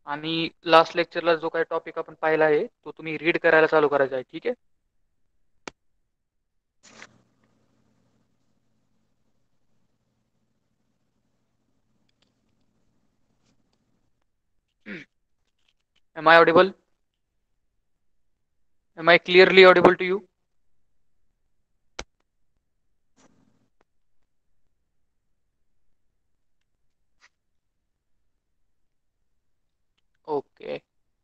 आणि लास्ट लेक्चरला जो काही टॉपिक आपण पाहिला आहे तो तुम्ही रीड करायला चालू करायचा आहे. ठीक आहे. Am I audible? Am I clearly audible to you? Okay.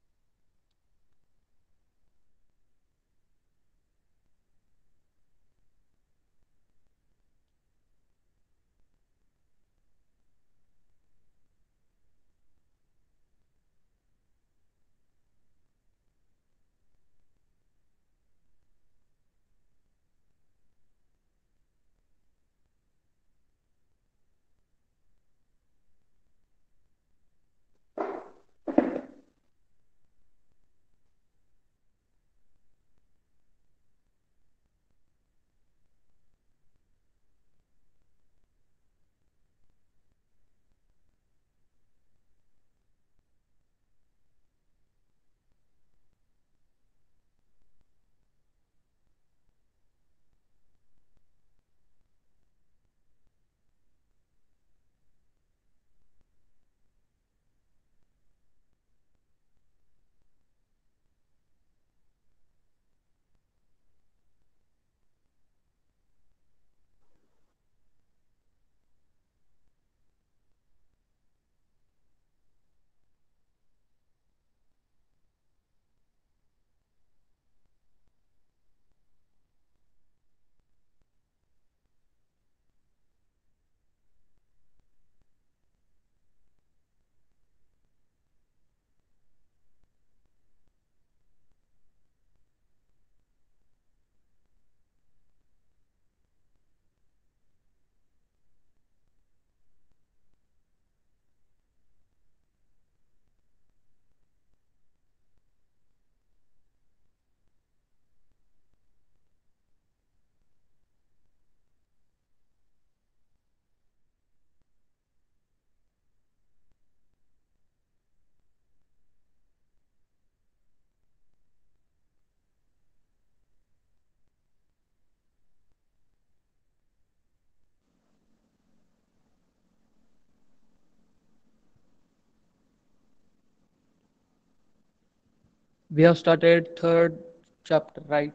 We have started third chapter, right?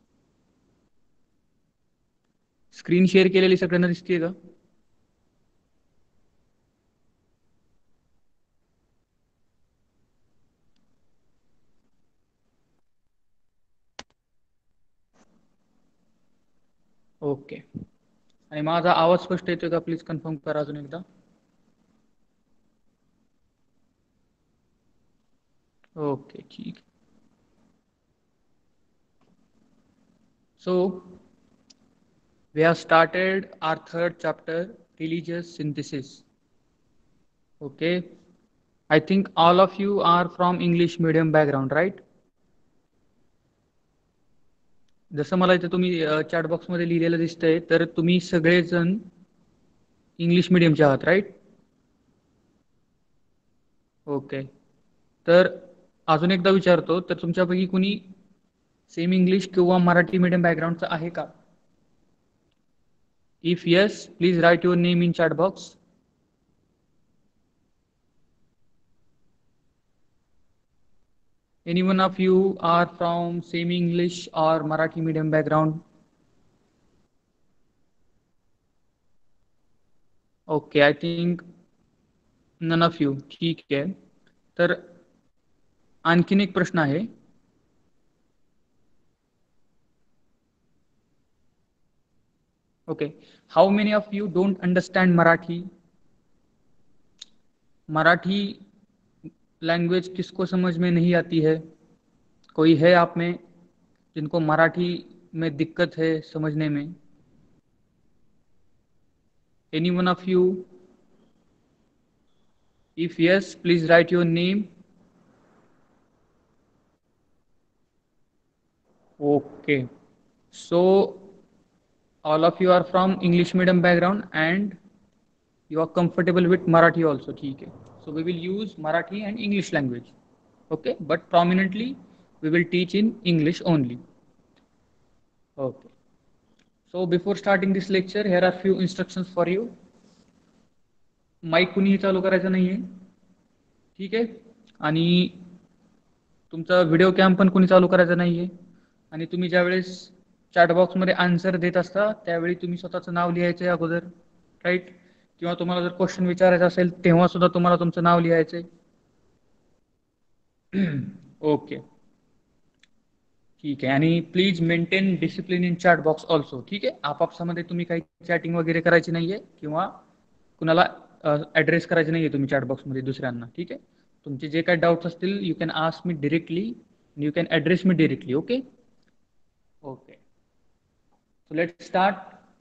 Screen share केलेली सगळ्यांना दिसते का? ओके. आणि माझा आवाज स्पष्ट येतोय का? प्लीज कन्फर्म करा अजून एकदा. ओके, ठीक. So we have started our third chapter, religious synthesis. Okay. I think all of you are from English medium background, right? जसं मला इथे तुम्ही चॅट बॉक्समध्ये लिहिलेलं दिसतंय, तर तुम्ही सगळेजण इंग्लिश मिडियमचे आहात, राईट? ओके. तर अजून एकदा विचारतो, तर तुमच्यापैकी कुणी सेमी इंग्लिश किंवा मराठी मीडियम बॅकग्राऊंडचा आहे का? If yes, please write your name in chat box. Any one of you are from semi English or Marathi medium background? Okay, I think none of you. ठीक आहे. तर आणखीन एक प्रश्न आहे. Okay, how many of you don't understand Marathi? Marathi language किसको समझ में नहीं आती है? कोई है आप में जिनको मराठी में दिक्कत है समझने में? Any one of you? If yes, please write your name. Okay, so all of you are from English medium background, and You are comfortable with Marathi also, ठीक है. So we will use Marathi and English language. Okay, but prominently we will teach in English only. Okay. So before starting this lecture, here are few instructions for you. Mic कुणीही चालू करायचं नाहीये, ठीक आहे. आणि तुमचा व्हिडिओ कॅम पण कुणी चालू करायचा नाहीये. आणि तुम्ही ज्यावेळेस चॅट बॉक्समध्ये आन्सर देत असता त्यावेळी तुम्ही स्वतःचं नाव लिहायचं अगोदर, राईट. किंवा तुम्हाला जर क्वेश्चन विचारायचा असेल तेव्हा सुद्धा तुम्हाला तुमचं नाव लिहायचंय. ओके, ठीक आहे. आणि please maintain discipline in chat box also, ठीक आहे. आपापसामध्ये तुम्ही काही चॅटिंग वगैरे करायची नाहीये किंवा कुणाला ॲड्रेस करायचे नाहीये तुम्ही चॅट बॉक्समध्ये दुसऱ्यांना, ठीक आहे. तुमचे जे काही डाऊट्स असतील you can ask me directly, you can address me directly. Okay. Okay, so let's start.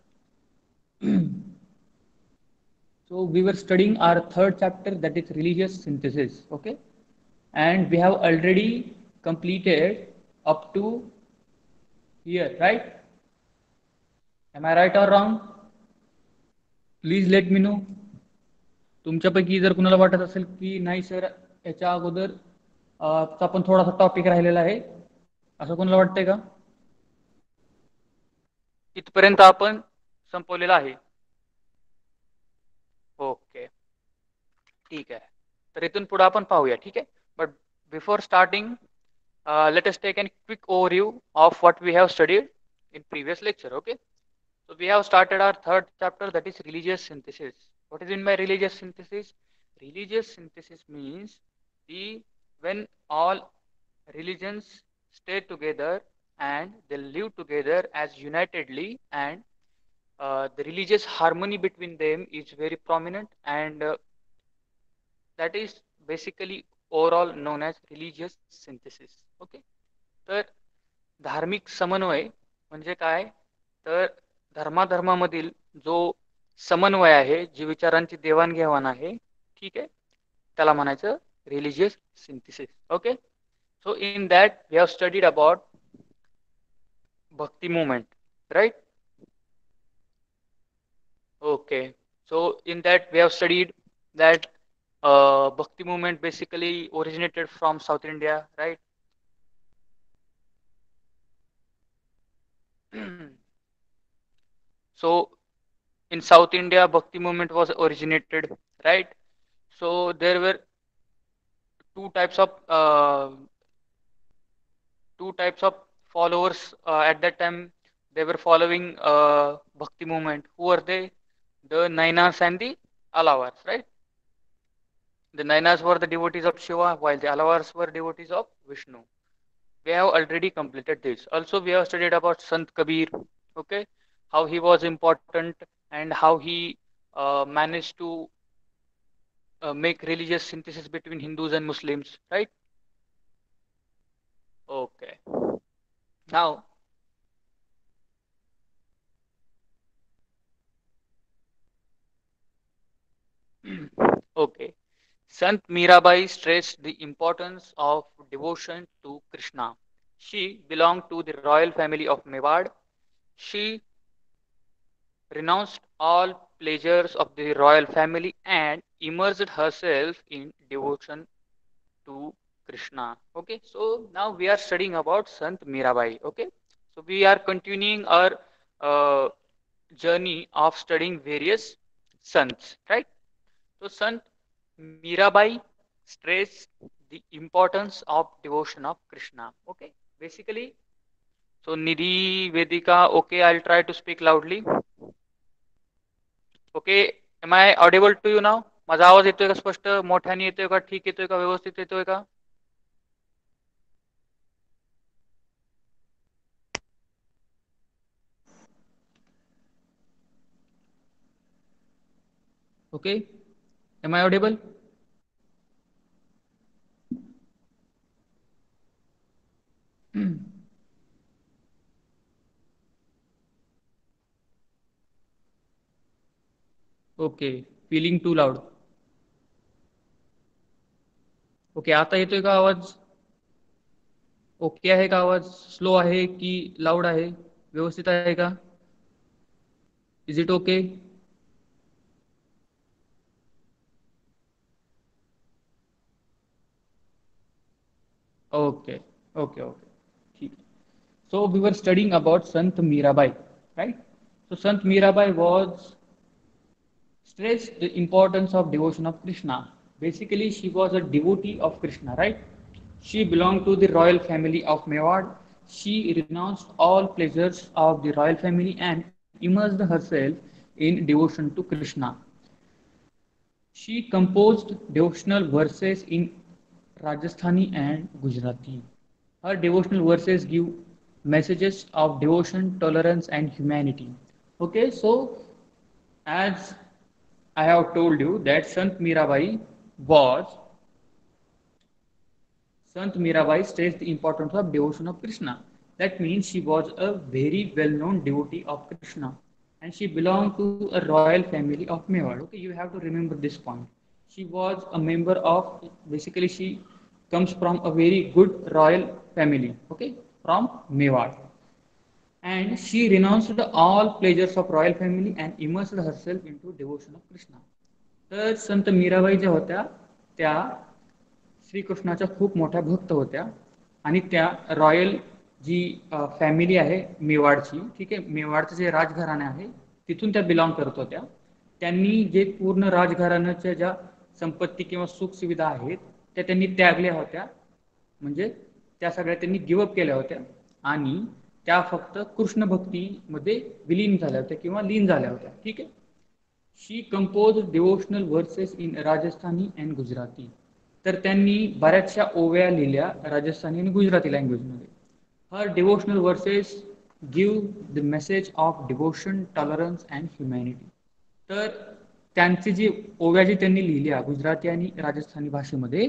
So we were studying our third chapter, that is religious synthesis. Okay, and we have already completed up to here, right? Am I right or wrong? Please let me know. तुमच्यापैकी जर कुणाला वाटत असेल की नाही sir याच्या अगोदर आपण थोडासा टॉपिक राहिलेला आहे, असं कोणाला वाटतंय का? इथपर्यंत आपण संपवलेला आहे. ओके, ठीक आहे. तर इथून पुढे आपण पाहूया, ठीक आहे. But before starting, let us take a quick overview of what we have studied in previous lecture. Okay, so we have started our third chapter, that is religious synthesis. What is in by religious synthesis? Religious synthesis means the when all religions stay together and they live together as unitedly, and the religious harmony between them is very prominent, and that is basically overall known as religious synthesis. Okay, तर धार्मिक समन्वय म्हणजे काय, तर धर्माधर्मामधील जो समन्वय आहे, जी विचारांची देवाणघेवाण आहे, ठीक आहे, त्याला म्हणायचं religious synthesis. Okay, so in that we have studied about bhakti movement, right. Okay, so in that we have studied that Bhakti movement basically originated from South India, right? So in South India, Bhakti movement was originated, right? So there were two types of followers at that time. They were following Bhakti movement. Who were they? The Nainas and the Alavars, right? The Nainas were the devotees of Shiva, while the Alavars were devotees of Vishnu. We have already completed this. Also, we have studied about Sant Kabir, okay, how he was important and how he managed to make religious synthesis between Hindus and Muslims, right? Okay. Now, okay. Sant Mirabai stressed the importance of devotion to Krishna. She belonged to the royal family of Mewad. She renounced all pleasures of the royal family and immersed herself in devotion to Krishna. Okay, so now we are studying about Sant Mirabai. Okay, so we are continuing our uh, journey of studying various sants, right? So Sant Mirabai stressed the importance of devotion of Krishna. Okay, basically, so Nidhi, Vedika, okay, I'll try to speak loudly. Okay, am I audible to you now? माझा आवाज येतोय का स्पष्ट? मोठ्याने येतोय का? ठीक येतोय का? व्यवस्थित येतोय का? Okay, am I audible? Okay, feeling too loud. Okay, आता येतोय का आवाज? ओके आहे का आवाज? स्लो आहे की लाऊड आहे? व्यवस्थित आहे का? Is it okay? Okay, okay, okay. ठीक है. So we were studying about Sant Mirabai, right? So Sant Mirabai was stressed the importance of devotion of Krishna. Basically, she was a devotee of Krishna, right? She belonged to the royal family of Mewad. She renounced all pleasures of the royal family and immersed herself in devotion to Krishna. She composed devotional verses in Rajasthani and Gujarati. Her devotional verses give messages of devotion, tolerance, and humanity. Okay, so as I have told you that was Sant Mirabai states the importance of devotion of Krishna. That means she was a very well-known devotee of Krishna, and she belonged to a royal family of Mewar. Okay, you have to remember this point. She was a member of, basically she comes from a very good royal family. Okay, from Mewar, and she renounced all pleasures of royal family and immersed herself into devotion of Krishna. तर संत मीराबाई ज्या होत्या त्या श्रीकृष्णाच्या खूप मोठ्या भक्त होत्या आणि त्या रॉयल जी फॅमिली आहे मेवाडची, ठीक आहे, मेवाडचं जे राजघराणे आहे तिथून त्या बिलॉंग करत होत्या. त्यांनी जे पूर्ण राजघराण्याच्या ज्या संपत्ती किंवा सुख सुविधा आहेत त्या त्यांनी त्यागल्या होत्या, म्हणजे त्या सगळ्या त्यांनी गिवअप केल्या होत्या आणि त्या फक्त कृष्ण भक्तीमध्ये विलीन झाल्या होत्या किंवा लीन झाल्या होत्या. ठीक आहे. She compose devotional verses in Rajasthani and Gujarati. तर त्यांनी बऱ्याचशा ओव्या लिहिल्या राजस्थानी आणि गुजराती लँग्वेजमध्ये. Her devotional verses give the message of devotion, tolerance and humanity. तर त्यांची जी ओव्या जी त्यांनी लिहिल्या गुजराती आणि राजस्थानी भाषेमध्ये,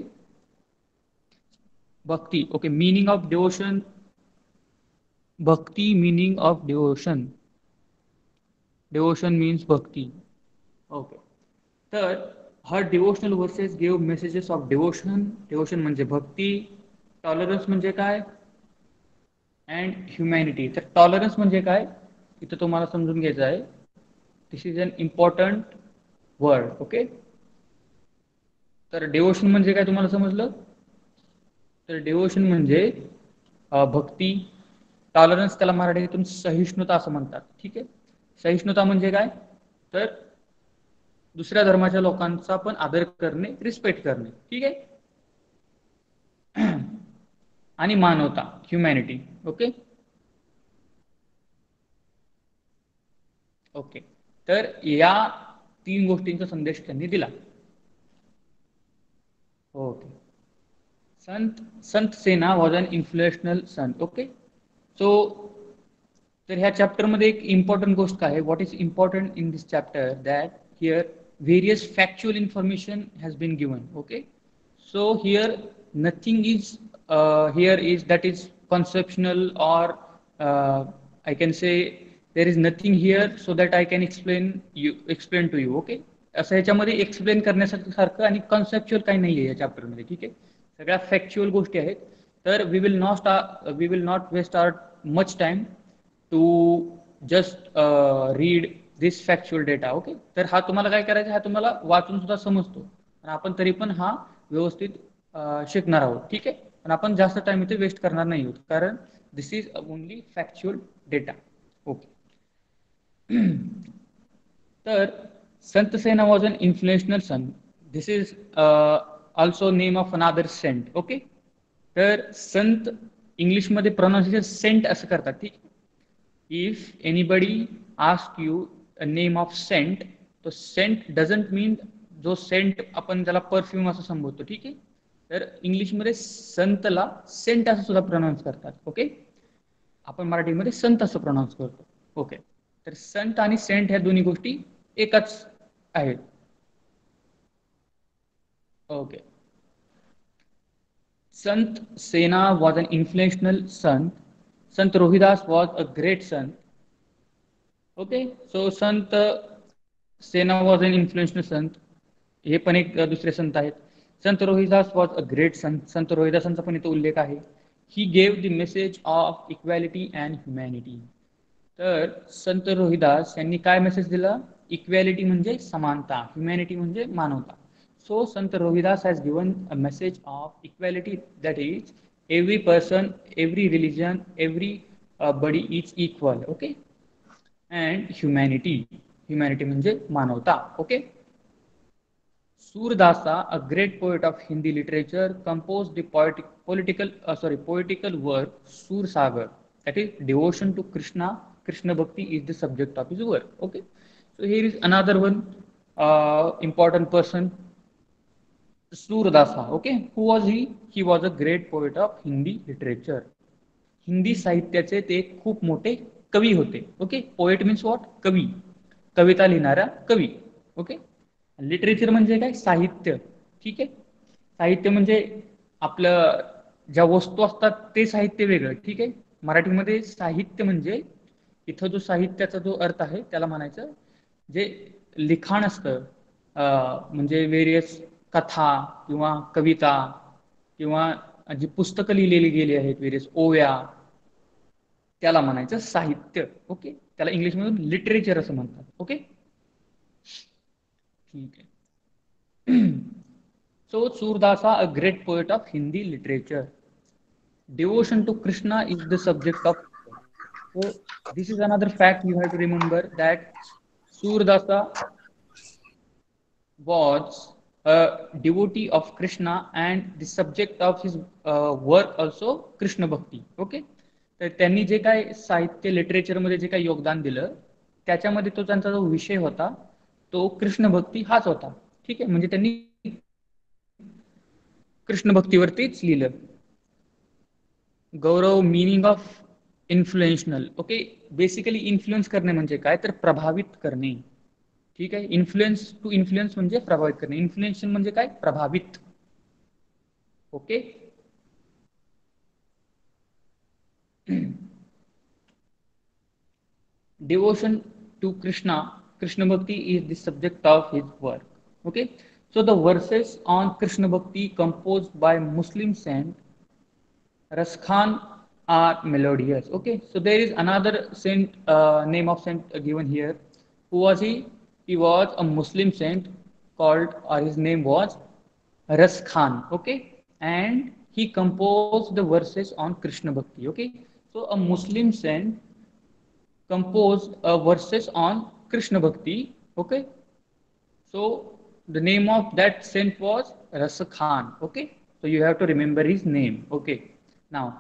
bhakti, okay, meaning of devotion, bhakti meaning of devotion, devotion means bhakti. Okay. तर her devotional verses give messages of devotion. Devotion म्हणजे भक्ती, टॉलरन्स म्हणजे काय, अँड ह्युमॅनिटी. तर टॉलरन्स म्हणजे काय इथं तुम्हाला समजून घ्यायचं आहे. This is an important word. Okay. तर डिवोशन म्हणजे काय तुम्हाला समजलं. तर डिवोशन म्हणजे भक्ती. टॉलरन्स त्याला मराठीतून सहिष्णुता असं म्हणतात. ठीक आहे. सहिष्णुता म्हणजे काय, तर दुसऱ्या धर्माच्या लोकांचा पण आदर करणे, रिस्पेक्ट करणे. ठीक आहे. आणि मानवता, ह्युमॅनिटी. ओके. ओके. तर या 3 गोष्टींचा संदेश त्यांनी दिला. Okay. Sant Sena was an इन्फ्लुएशनल Sant. Okay. सो तर ह्या चॅप्टरमध्ये एक इम्पॉर्टंट गोष्ट काय आहे, what is important in this chapter, that here various factual information has been given. Okay, so here nothing is here is that is conceptual, or I can say there is nothing here so that I can explain to you. Okay, असं ह्याच्यामध्ये explain करण्यासारखं आणि conceptual काही नाही आहे या चॅप्टरमध्ये. ठीक आहे, सगळ्या फॅक्च्युअल गोष्टी आहेत. तर we will not waste our much time to just read this factual data. Okay. तर हा तुम्हाला काय करायचा, हा तुम्हाला वाचून सुद्धा समजतो, पण आपण तरी पण हा व्यवस्थित शिकणार आहोत. ठीक आहे. पण आपण जास्त टाइम इथे वेस्ट करणार नाही आहोत, कारण this is only factual data. Okay. तर Sant Sena was an influential sant. This is also name of another saint. Okay. तर संत इंग्लिशमध्ये प्रोनाउन्सिएशन सेंट असं करतात. ठीक. If anybody ask you a name of scent, तो सेंट डझंट मीन जो सेंट आपण त्याला परफ्यूम असं संबोधतो. ठीक आहे. तर इंग्लिशमध्ये संतला सेंट असं सुद्धा प्रोनाऊन्स करतात. ओके. आपण मराठीमध्ये संत असं प्रोनाऊन्स करतो. ओके. तर संत आणि सेंट ह्या दोन्ही गोष्टी एकच आहेत. Okay. Sant Sena was an influential son. Sant Rohidas was a great son. Okay, so Sant Sena was an influential sant. हे पण एक दुसरे संत आहेत. संत रोहिदास वॉज अ ग्रेट संत. संत रोहिदासांचा पण इथं उल्लेख आहे. He gave the message of equality and humanity. तर संत रोहिदास यांनी काय मेसेज दिला, इक्वॅलिटी म्हणजे समानता, ह्युमॅनिटी म्हणजे मानवता. So Sant Rohidas has given a message of equality, that is every person, every religion, every body is equal. Okay. And humanity म्हणजे मानवता. Okay. Surdasa, a great poet of Hindi literature, composed the poetical work Sur Sagar. That is devotion to Krishna. Krishna Bhakti is the subject of his work. Okay. So here is another one important person, Surdasa. Okay. Who was he? He was a great poet of Hindi literature. Hindi साहित्याचे ते खूप मोठे कवी होते. Okay. Poet means what? कवी. कविता लिहिणारा कवी. Okay. Literature म्हणजे काय? साहित्य. ठीक आहे. साहित्य म्हणजे आपलं ज्या वस्तू असतात ते साहित्य वेगळं. ठीक आहे. मराठीमध्ये साहित्य म्हणजे इथं जो साहित्याचा जो अर्थ आहे त्याला म्हणायचं जे लिखाण असतं, म्हणजे वेरियस कथा किंवा कविता किंवा जी पुस्तकं लिहिलेली गेली आहेत, वेरियस ओव्या, त्याला म्हणायचं साहित्य. ओके. त्याला इंग्लिशमधून लिटरेचर असं म्हणतात. ओके. ठीक आहे. So Surdasa, a great poet of Hindi literature. Devotion to Krishna is the subject of. So this is another fact you have to remember, that Surdasa was a devotee of Krishna and the subject of his work also Krishna Bhakti. Okay. तर त्यांनी जे काय साहित्य लिटरेचरमध्ये जे काही योगदान दिलं त्याच्यामध्ये तो त्यांचा जो विषय होता तो कृष्ण भक्ती हाच होता. ठीक आहे. म्हणजे त्यांनी कृष्ण भक्तीवरतीच लिहिलं. Gaurav, meaning of influential. Okay. Basically influence करणे म्हणजे काय? तर प्रभावित करणे. ठीक आहे. इन्फ्लुएन्स टू इन्फ्लुएन्स म्हणजे प्रभावित करणे. इन्फ्लुएन्शन म्हणजे काय? प्रभावित. Okay. Devotion to Krishna, Krishna Bhakti is the subject of his work. Okay. So the verses on Krishna Bhakti composed by Muslim saint Raskhan are melodious. Okay. So there is another saint, name of saint given here. Who was he? He was a Muslim saint called, or his name was Ras Khan. Okay. And he composed the verses on Krishna Bhakti. Okay. So a Muslim saint composed verses on Krishna Bhakti. Okay. So the name of that saint was Rasa Khan. Okay. So you have to remember his name. Okay. Now,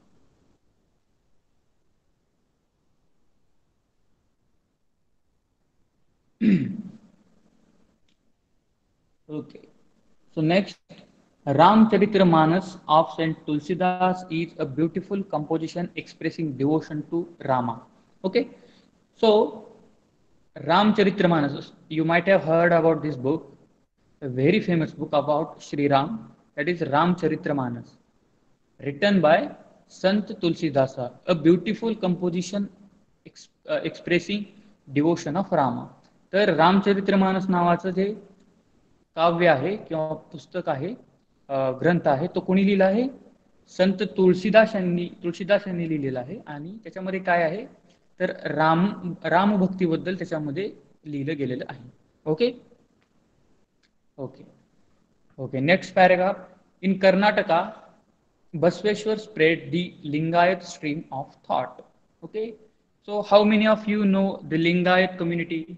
okay. So next, Ramcharitramanas of Saint Tulsidas is a beautiful composition expressing devotion to Rama. Okay. So Ramcharitramanas, you might have heard about this book, a very famous book about Sri Ram, that is Ramcharitramanas, written by Sant Tulsidasa, a beautiful composition expressing devotion of Rama. तर रामचरित्रमानस नावाचं जे काव्य आहे किंवा पुस्तक आहे, ग्रंथ आहे, तो कोणी लिहिला आहे? संत तुळशीदास यांनी लिहिलेला आहे. आणि त्याच्यामध्ये काय आहे तर रामभक्तीबद्दल त्याच्यामध्ये लिहिलं गेलेलं आहे. Okay. Okay. Okay. Next paragraph. In Karnataka Basveshwar spread the Lingayat stream of thought. Okay. So how many of you know the Lingayat community?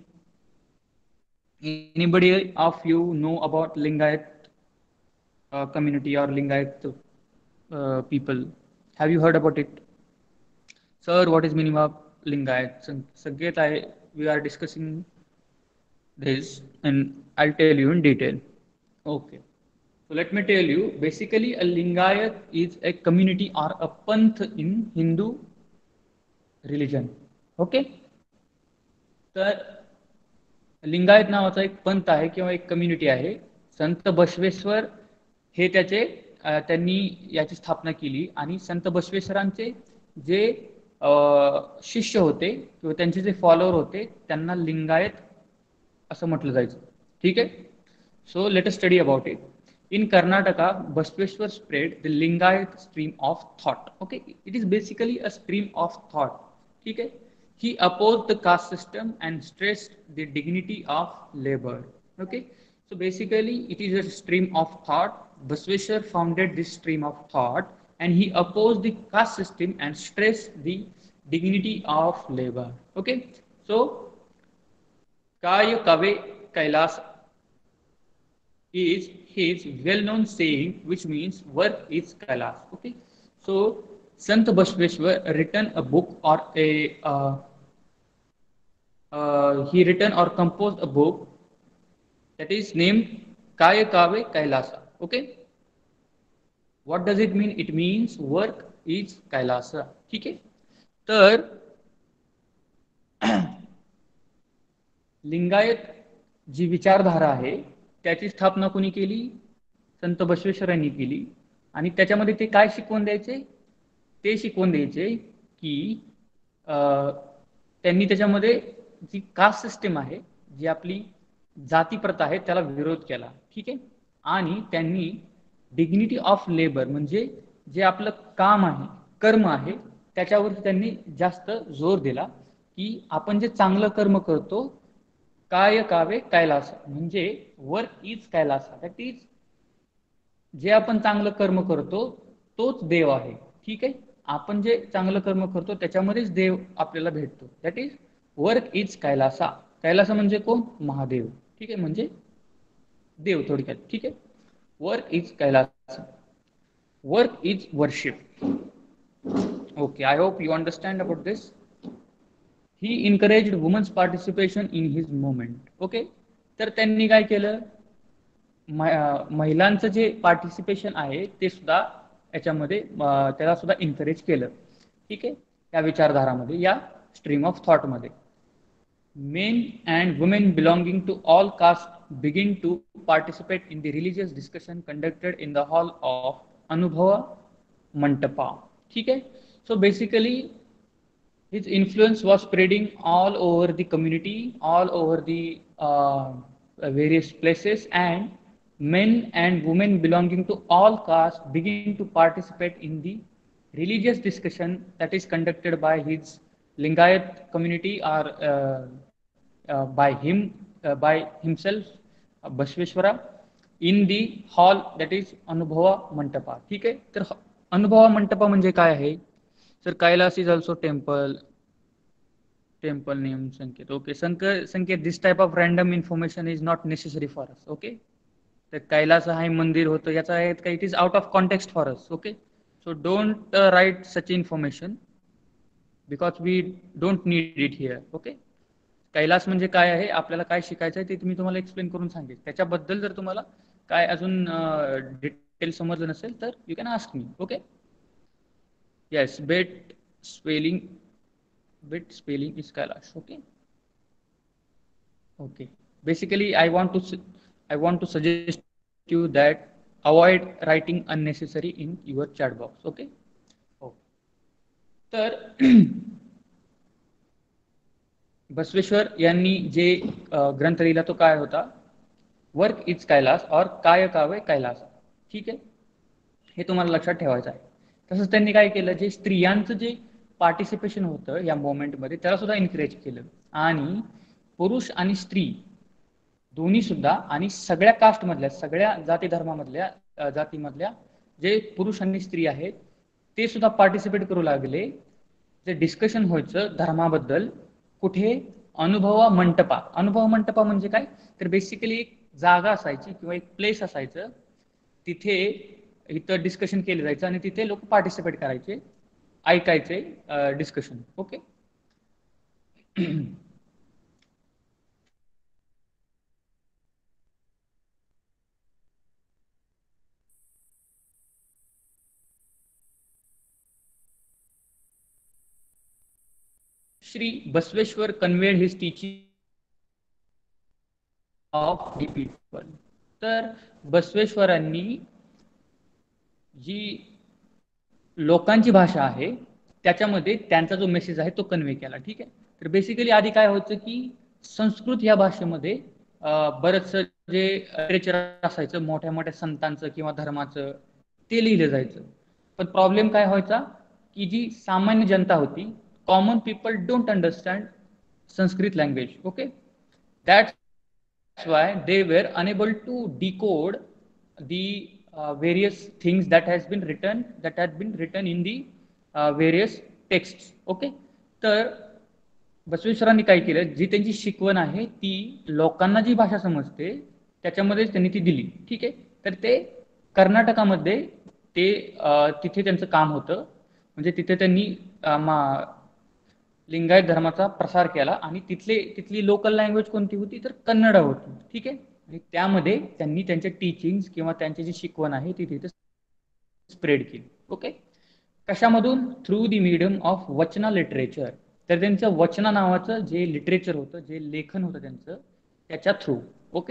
Anybody of you know about Lingayat community or Lingayat people? Have you heard about it? Sir, what is meaning of Lingayat? Sanket, we are discussing this and I'll tell you in detail. Okay. So let me tell you, basically a Lingayat is a community or a panth in Hindu religion. Okay. तर लिंगायत नावाचा एक पंथ आहे किंवा एक community आहे. संत बसवेश्वर हे त्यांनी याची स्थापना केली आणि संत बसवेश्वरांचे जे शिष्य होते किंवा त्यांचे जे फॉलोअर होते त्यांना लिंगायत असं म्हटलं जायचं. ठीक आहे. So let us study about it. In Karnataka, Basveshwar spread the Lingayat stream of thought. Okay, it is basically a stream of thought. Okay, he opposed the caste system and stressed the dignity of labor. Okay, so basically it is a stream of thought. Basveshwar founded this stream of thought and he opposed the caste system and stressed the dignity of labor. Okay, so Kaya Kave Kailas is his well-known saying, which means work is Kailas. Okay, so Sant Bashveshwar written a book or he written or composed a book that is named Kaya Kave Kailasa. Okay, what does it mean? It means work is Kailasa. ठीक आहे. तर लिंगायत जी विचारधारा आहे त्याची स्थापना कोणी केली? संत बसवेश्वरांनी केली. आणि त्याच्यामध्ये ते काय शिकवून द्यायचे? ते शिकवून द्यायचे की त्यांनी त्याच्यामध्ये जी कास्ट सिस्टम आहे, जी आपली जाती प्रथा आहे, त्याला विरोध केला. ठीक आहे. आणि त्यांनी डिग्निटी ऑफ लेबर म्हणजे जे आपलं काम आहे, कर्म आहे, त्याच्यावरती त्यांनी जास्त जोर दिला की आपण जे चांगलं कर्म करतो, काय कावे कैलास, म्हणजे work is Kailas. That is जे आपण चांगलं कर्म करतो तोच देव आहे. ठीक आहे. आपण जे चांगलं कर्म करतो त्याच्यामध्येच देव आपल्याला भेटतो. That is work is Kailasa. Kailasa म्हणजे कोण? महादेव. ठीक आहे, म्हणजे देव थोडक्यात. ठीक आहे. Work is Kailas. Work is worship. Okay, I hope you understand about this. He encouraged women's participation in his movement. Okay, तर त्यांनी काय केलं? महिलांचं जे पार्टिसिपेशन आहे ते सुद्धा याच्यामध्ये त्याला सुद्धा इनकरेज केलं. ठीक आहे, या विचारधारामध्ये, या स्ट्रीम ऑफ थॉटमध्ये. Men and women belonging to all castes begin to participate in the religious discussion conducted in the hall of Anubhava Mantapa. ठीक है. So basically his influence was spreading all over the community, all over the various places, and men and women belonging to all castes begin to participate in the religious discussion that is conducted by his Lingayat community or by himself, Bashveshwara, in the hall that is Anubhava Mantapa. ठीक आहे. तर अनुभवा मंटपा म्हणजे काय आहे? तर Kailas is also temple name Sanket. Okay, Sanket this type of random information is not necessary for us. Okay, तर कैलास आहे, मंदिर होतं, याचा आहे का it is out of context for us. Okay, so don't write such information because we don't need it here. Okay, Kailas म्हणजे काय आहे, आपल्याला काय शिकायचं आहे ते मी तुम्हाला एक्सप्लेन करून सांगेन. त्याच्याबद्दल जर तुम्हाला काय अजून डिटेल समजलं नसेल तर you can ask me. Okay, yes, but spelling is Kailash. Okay, basically I want to suggest you that avoid writing unnecessary in your chat box. Okay. तर बसवेश्वर यांनी जे ग्रंथ लिहिला तो काय होता? वर्क इज कैलास और काय कावे कैलास. ठीक आहे, हे तुम्हाला लक्षात ठेवायचं आहे. तसंच त्यांनी काय केलं, जे स्त्रियांचं जे पार्टिसिपेशन होतं या मोमेंटमध्ये त्याला सुद्धा इनकरेज केलं. आणि पुरुष आणि स्त्री दोन्ही सुद्धा आणि सगळ्या कास्टमधल्या, सगळ्या जाती धर्मामधल्या जातीमधल्या जे पुरुष आणि स्त्री आहेत ते सुद्धा पार्टिसिपेट करू लागले. जे डिस्कशन व्हायचं धर्माबद्दल कुठे? अनुभवा मंटपा. अनुभव मंटपा म्हणजे काय? तर बेसिकली एक जागा असायची किंवा एक प्लेस असायचं, तिथे इथं डिस्कशन केलं जायचं आणि तिथे लोक पार्टिसिपेट करायचे, ऐकायचे discussion. Okay. Shri Basveshwar conveyed his teaching of the people. तर बसवेश्वरांनी जी लोकांची भाषा आहे त्याच्यामध्ये त्यांचा जो मेसेज आहे तो कन्वे केला. ठीक आहे. तर बेसिकली आधी काय होतं की संस्कृत या भाषेमध्ये बरंचसं जे लिटरेचर असायचं मोठ्या मोठ्या संतांचं किंवा धर्माचं ते लिहिलं जायचं. पण प्रॉब्लेम काय व्हायचा की जी सामान्य जनता होती, common people don't understand Sanskrit language. Okay, that's why they were unable to decode the various things that had been written in the various texts. ओके, तर बसवेश्वरांनी काय केलं, जी त्यांची शिकवण आहे ती लोकांना जी भाषा समजते त्याच्यामध्येच त्यांनी ती दिली. ठीक आहे, तर ते कर्नाटकामध्ये ते तिथे त्यांचं काम होतं. म्हणजे तिथे त्यांनी लिंगायत धर्माचा प्रसार केला आणि तिथली लोकल लँग्वेज कोणती होती, तर कन्नड होती. ठीक आहे, आणि त्यामध्ये त्यांनी त्यांचे टीचिंग्स किंवा त्यांची जी शिकवण आहे ती तिथे स्प्रेड केली. ओके, कशामधून? Through the medium of vachana literature. तर त्यांचं वचना नावाचं जे लिटरेचर होतं, जे लेखन होतं त्यांचं, त्याच्या through. Okay,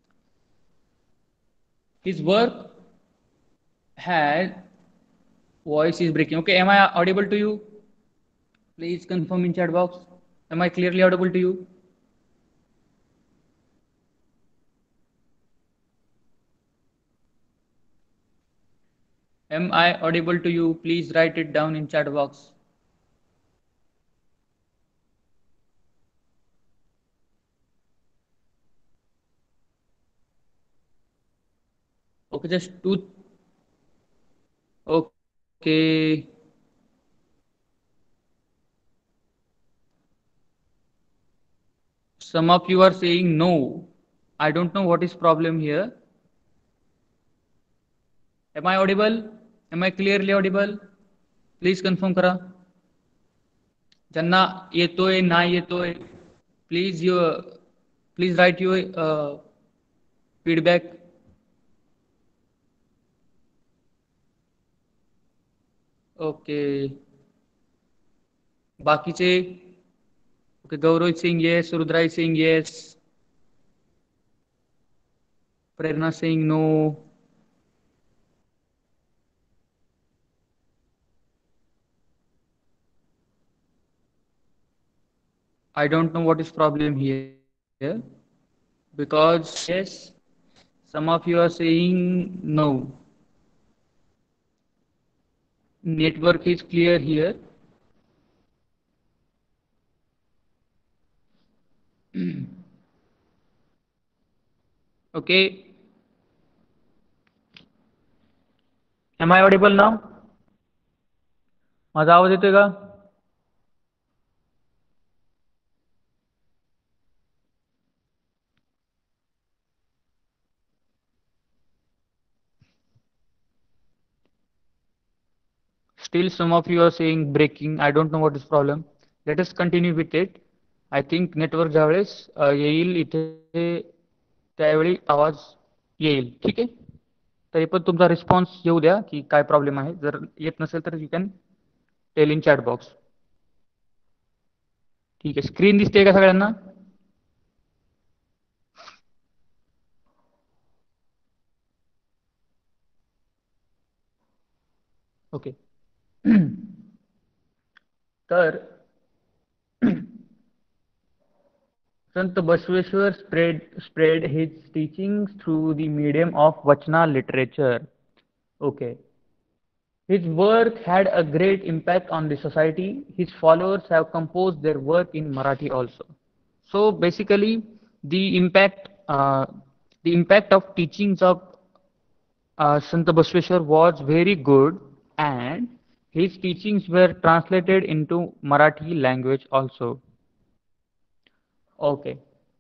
his work has voice is breaking. Okay, am I audible to you? Please confirm in chat box. Am I clearly audible to you? Am I audible to you? Please write it down in chat box. Okay, just two. Okay. Some of you are saying no. I don't know what is problem here. Am I audible? Am I clearly audible? Please confirm करा. ज्यांना येतोय नाही येतोय, please write your feedback. Okay, बाकीचे? Okay, Gaurav Singh yes, Rudrai Singh yes, Prerna Singh no. I don't know what is problem here because yes, some of you are saying no. Network is clear here. Okay. Am I audible now? माझा आवाज येतोय का? Still some of you are saying breaking. I don't know what is problem. Let us continue with it. I think network ज्यावेळेस येईल इथे त्यावेळी आवाज येईल. ठीक आहे, तरी पण तुमचा रिस्पॉन्स येऊ द्या की काय प्रॉब्लेम आहे. जर येत नसेल तर you can tell in chat box. ठीक आहे, स्क्रीन दिसते का सगळ्यांना? ओके. तर Sant Basveshwar spread his teachings through the medium of Vachna literature. Okay. His work had a great impact on the society. His followers have composed their work in Marathi also. So basically, the impact, uh, the impact of teachings of Sant Basveshwar was very good, and his teachings were translated into Marathi language also. Okay.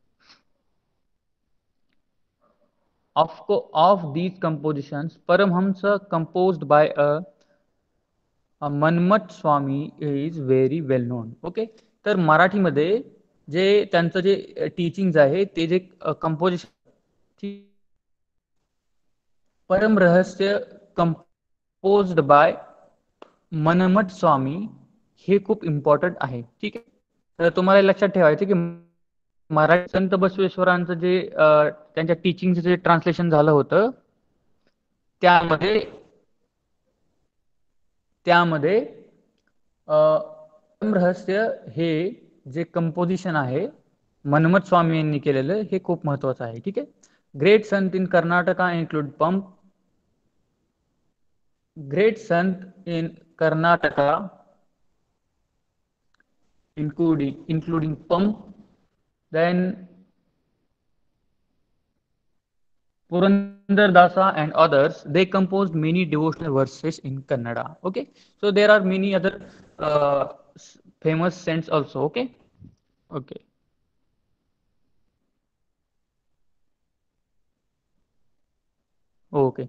Of these compositions, Paramhamsa composed by a Manmat Swami is very well known. Okay, तर मराठीमध्ये जे त्यांचं जे teachings आहे ते जे composition परम रहस्य composed bye मनमट स्वामी हे खूप important आहे. ठीक आहे, तर तुम्हाला लक्षात ठेवायचं की मराठी संत बसवेश्वरांचं जे त्यांच्या टीचिंगचं जे ट्रान्सलेशन झालं होतं त्यामध्ये त्यामध्ये रहस्य हे जे कंपोजिशन आहे मनमत स्वामी यांनी केलेलं हे खूप महत्वाचं आहे. ठीक आहे, great sant in Karnataka include Pampa. Great Sant in Karnataka, including Pump, then Puran Purandar Dasa and others, they composed many devotional verses in Kannada. Okay, so there are many other famous saints also. Okay, okay, okay.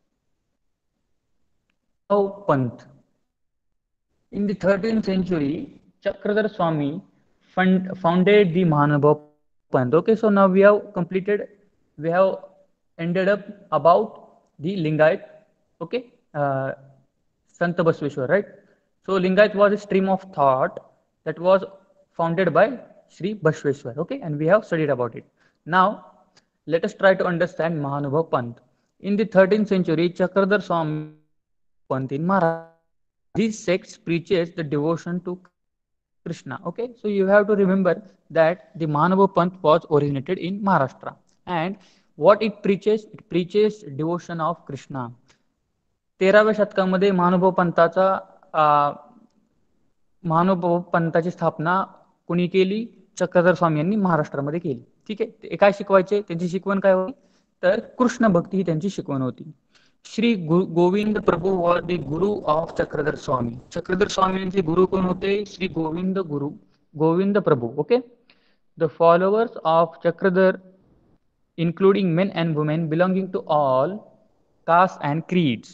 Mahanubav Panth. In the 13th century, Chakradhar Swami founded the Mahanubhav Panth. Okay, so now we have completed, we have ended up about the Lingayat, okay, Sant Basveshwar, right? So Lingayat was a stream of thought that was founded by Sri Basveshwar, okay, and we have studied about it. Now, let us try to understand Mahanubhav Panth. In the 13th century, Chakradhar Swami founded Mahanubhav Panth in Maharashtra. This sect preaches the devotion to Krishna. Okay, so you have to remember that the Manava Panth was originated in Maharashtra, and what it preaches devotion of Krishna. 13व्या शतकामध्ये महानुभाव पंथाची स्थापना कुणी केली? चक्रधर स्वामी यांनी महाराष्ट्रामध्ये केली. ठीक आहे. ते काय शिकवायचे? त्यांची शिकवण काय होती? तर कृष्ण भक्ती ही त्यांची शिकवण होती. Shri Govind Prabhu was the guru of Chakradhar Swami. Chakradhar Swami यांचे गुरु कोण होते? Shri Govind Prabhu. Okay. The followers of Chakradhar including men and women belonging to all castes and creeds.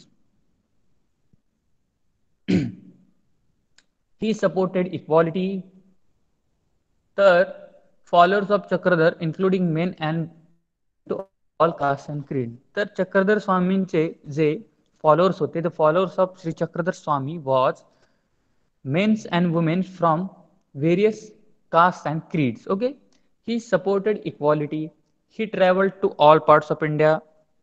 He supported equality. Third, followers of Chakradhar, including men and to all castes and creed. तर चक्रधर स्वामींचे जे followers होते, the followers of Sri Chakradhar Swami was men and women from various castes and creeds. Okay, he supported equality. He traveled to all parts of India.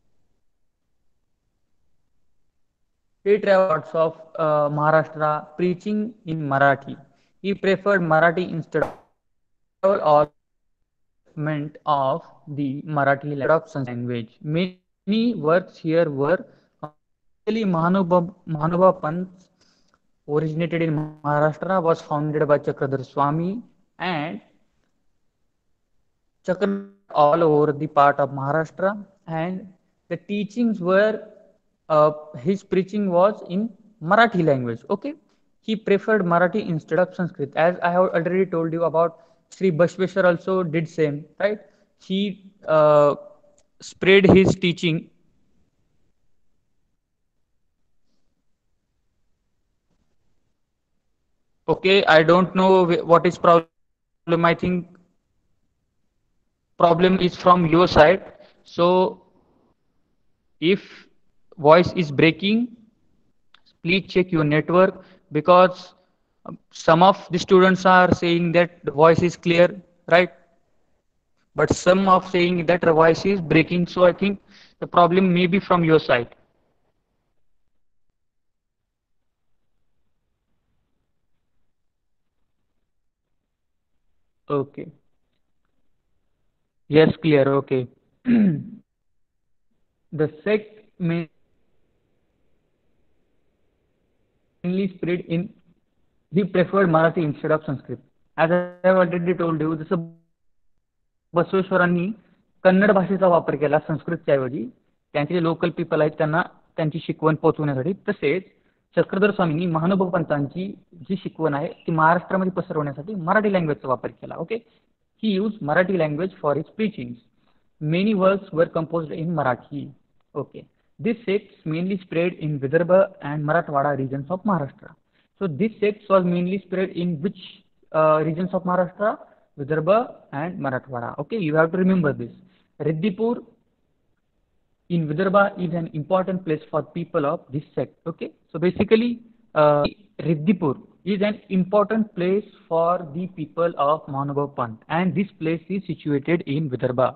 He traveled parts of Maharashtra preaching in Marathi. He preferred Marathi instead of all development of the Marathi language. Many works here were really Mahanubha Panth originated in Maharashtra, was founded by Chakradhar Swami, and Chakradhar all over the part of Maharashtra, and the teachings were his preaching was in Marathi language. Okay, he preferred Marathi instead of Sanskrit. As I have already told you about, Sri Bashveshwar also did same, right? He spread his teaching. Okay, I don't know what is problem. I think problem is from your side. So if voice is breaking, please check your network, because some of the students are saying that the voice is clear, right? But some of saying that the voice is breaking. So I think the problem may be from your side. Okay. Yes, clear. Okay. The sect mainly spread in, he preferred Marathi instead of Sanskrit. As I have already told you, जसं बसवेश्वरांनी कन्नड भाषेचा वापर केला संस्कृतच्या ऐवजी, त्यांचे जे local people आहेत त्यांना त्यांची शिकवण पोहोचवण्यासाठी, तसेच चक्रधर स्वामींनी महानुभव पंतांची जी शिकवण आहे ती महाराष्ट्रामध्ये पसरवण्यासाठी मराठी लँग्वेजचा वापर केला. Okay, he use Marathi language for his preaching. Many works were composed in Marathi. Okay, this sects mainly spread in Vidarbha and Marathwada regions of Maharashtra. So this sect was mainly spread in which regions of Maharashtra? Vidarbha and Marathwada. Okay, you have to remember this. Riddipur in Vidarbha is an important place for people of this sect. Okay, so basically, Riddipur is an important place for the people of Manubhav Panth, and this place is situated in Vidarbha.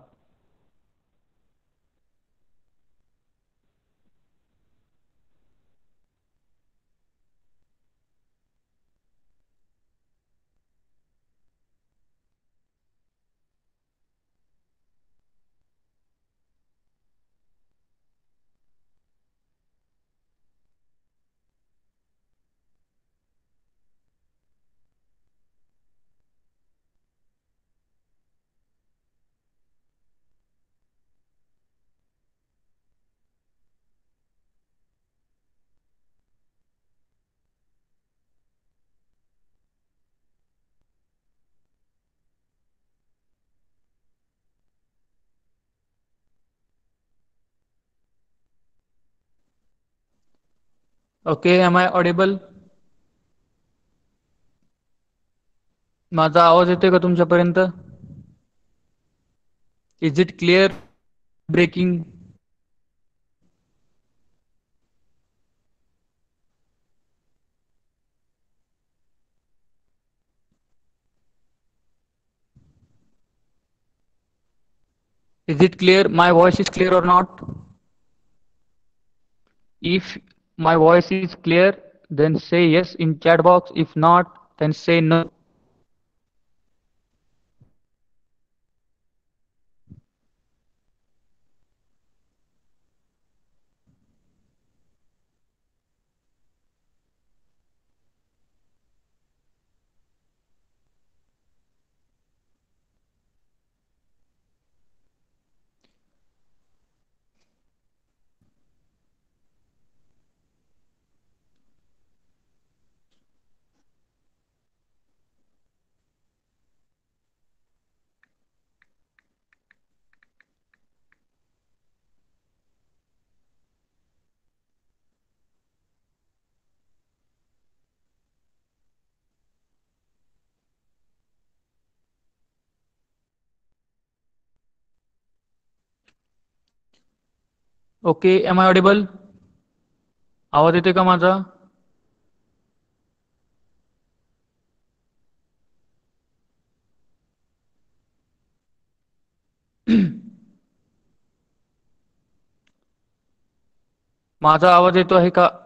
Okay, am I audible? माझा आवाज येतोय का तुमच्यापर्यंत? Is it clear breaking? Is it clear? My voice is clear or not? If my voice is clear, then say yes in chat box. If not, then say no. Okay, am I audible? आवाज येतोय का माझा? माझा आवाज येतो आहे का?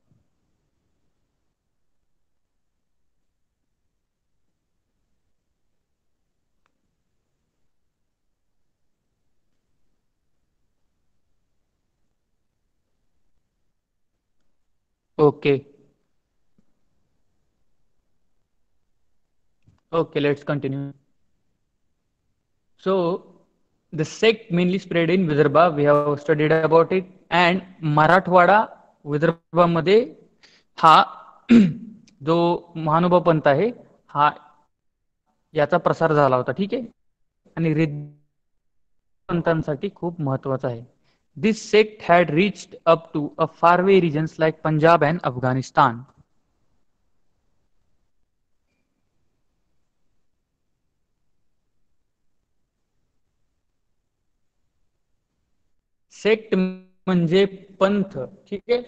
Okay. Okay, let's continue. So, the sect mainly spread in Vidarbha. We have studied about it. And Marathwada, विदर्भामध्ये हा जो महानुभाव पंथ आहे हा याचा प्रसार झाला होता. ठीक आहे. आणि पंथांसाठी खूप महत्वाचा आहे. This sect had reached up to a faraway regions like Punjab and Afghanistan. Sect म्हणजे पंथ. ठीक आहे.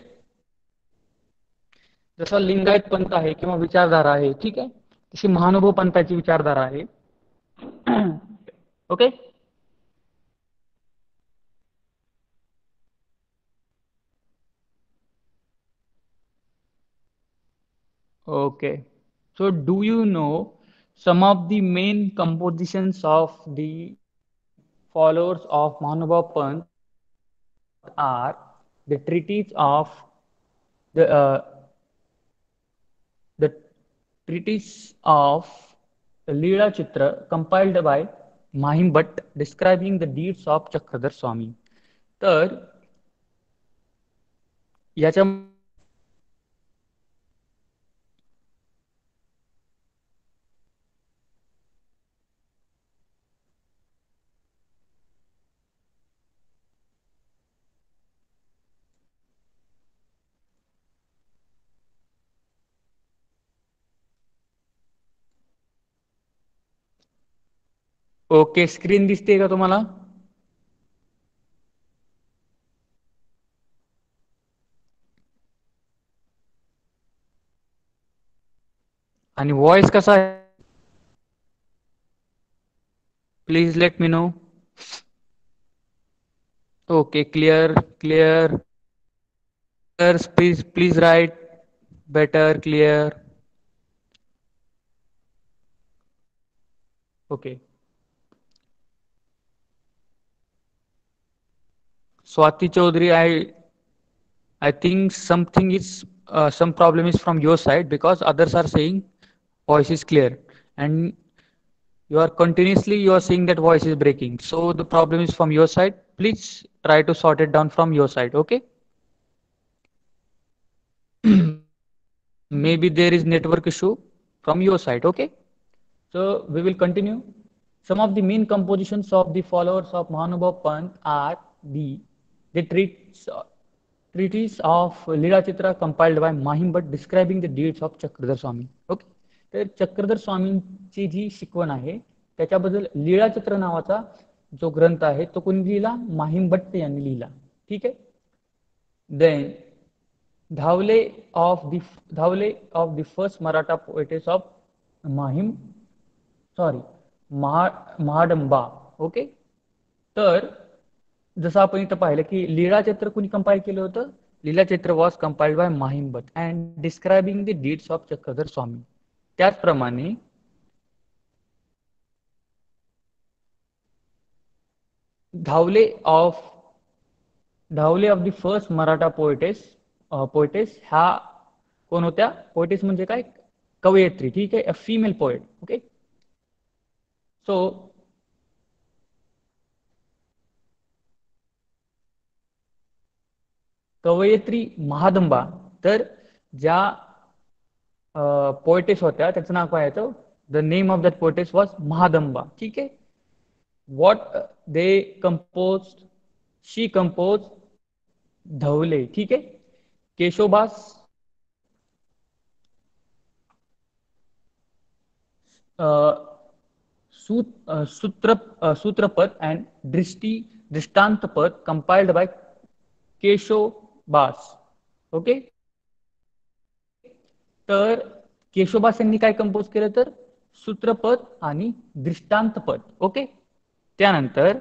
जसं लिंगायत पंथ आहे किंवा विचारधारा आहे. ठीक आहे. तशी महानुभव पंथाची विचारधारा आहे. Okay. Okay. So, do you know some of the main compositions of the followers of Mahanubhav Panth are the treatise of the the treatise of Leela Chitra compiled by Mahim Bhatt describing the deeds of Chakradhar Swami. तर याच्या okay screen दिसते का तुम्हाला? आणि voice कसा आहे? Please let me know. Okay, clear. Please write better, clear. Okay. Swati Chaudhary, I think something is some problem is from your side because others are saying voice is clear and you are saying that voice is breaking. So the problem is from your side. Please try to sort it down from your side. Okay. Maybe there is network issue from your side. Okay. So we will continue. Some of the main compositions of the followers of Mahanubhav Panth are the treats. treatise of Leela Chitra compiled by Mahim Bhatt describing the deeds of Chakradhar Swami. Okay, तर चक्रधर स्वामींची जी शिकवण आहे त्याच्याबद्दल लीळा चित्र नावाचा जो ग्रंथ आहे तो कोणी लिहिला? माहिम भट्ट यांनी लिहिला. ठीक आहे. Then Dhavale of the first Maratha poetess of Mahim sorry Mahadamba. Okay, तर जसं आपण इथं पाहिलं की लीळा चित्र कुणी कंपाईल केलं होतं? Lila Charitra was compiled by Mahim Bhatt and describing the deeds of Chakradhar Swami. त्याचप्रमाणे Dhavale of the first Maratha poetess ह्या कोण होत्या? पोएटेस म्हणजे काय? कवयित्री. ठीक आहे, a female poet. Okay, so कवयित्री महादंबा. तर ज्या पोएटेस होत्या त्याचं नाव काय येतं? The name of that poetess was Mahadamba. ठीक आहे. What they compose? She compose Dhavale. ठीक आहे. Keshobas Sutrapad and Drishtantpad compiled by Keshobas. Okay, तर केशोबास यांनी काय कंपोज केलं? तर सूत्रपद आणि दृष्टांतपद. ओके, त्यानंतर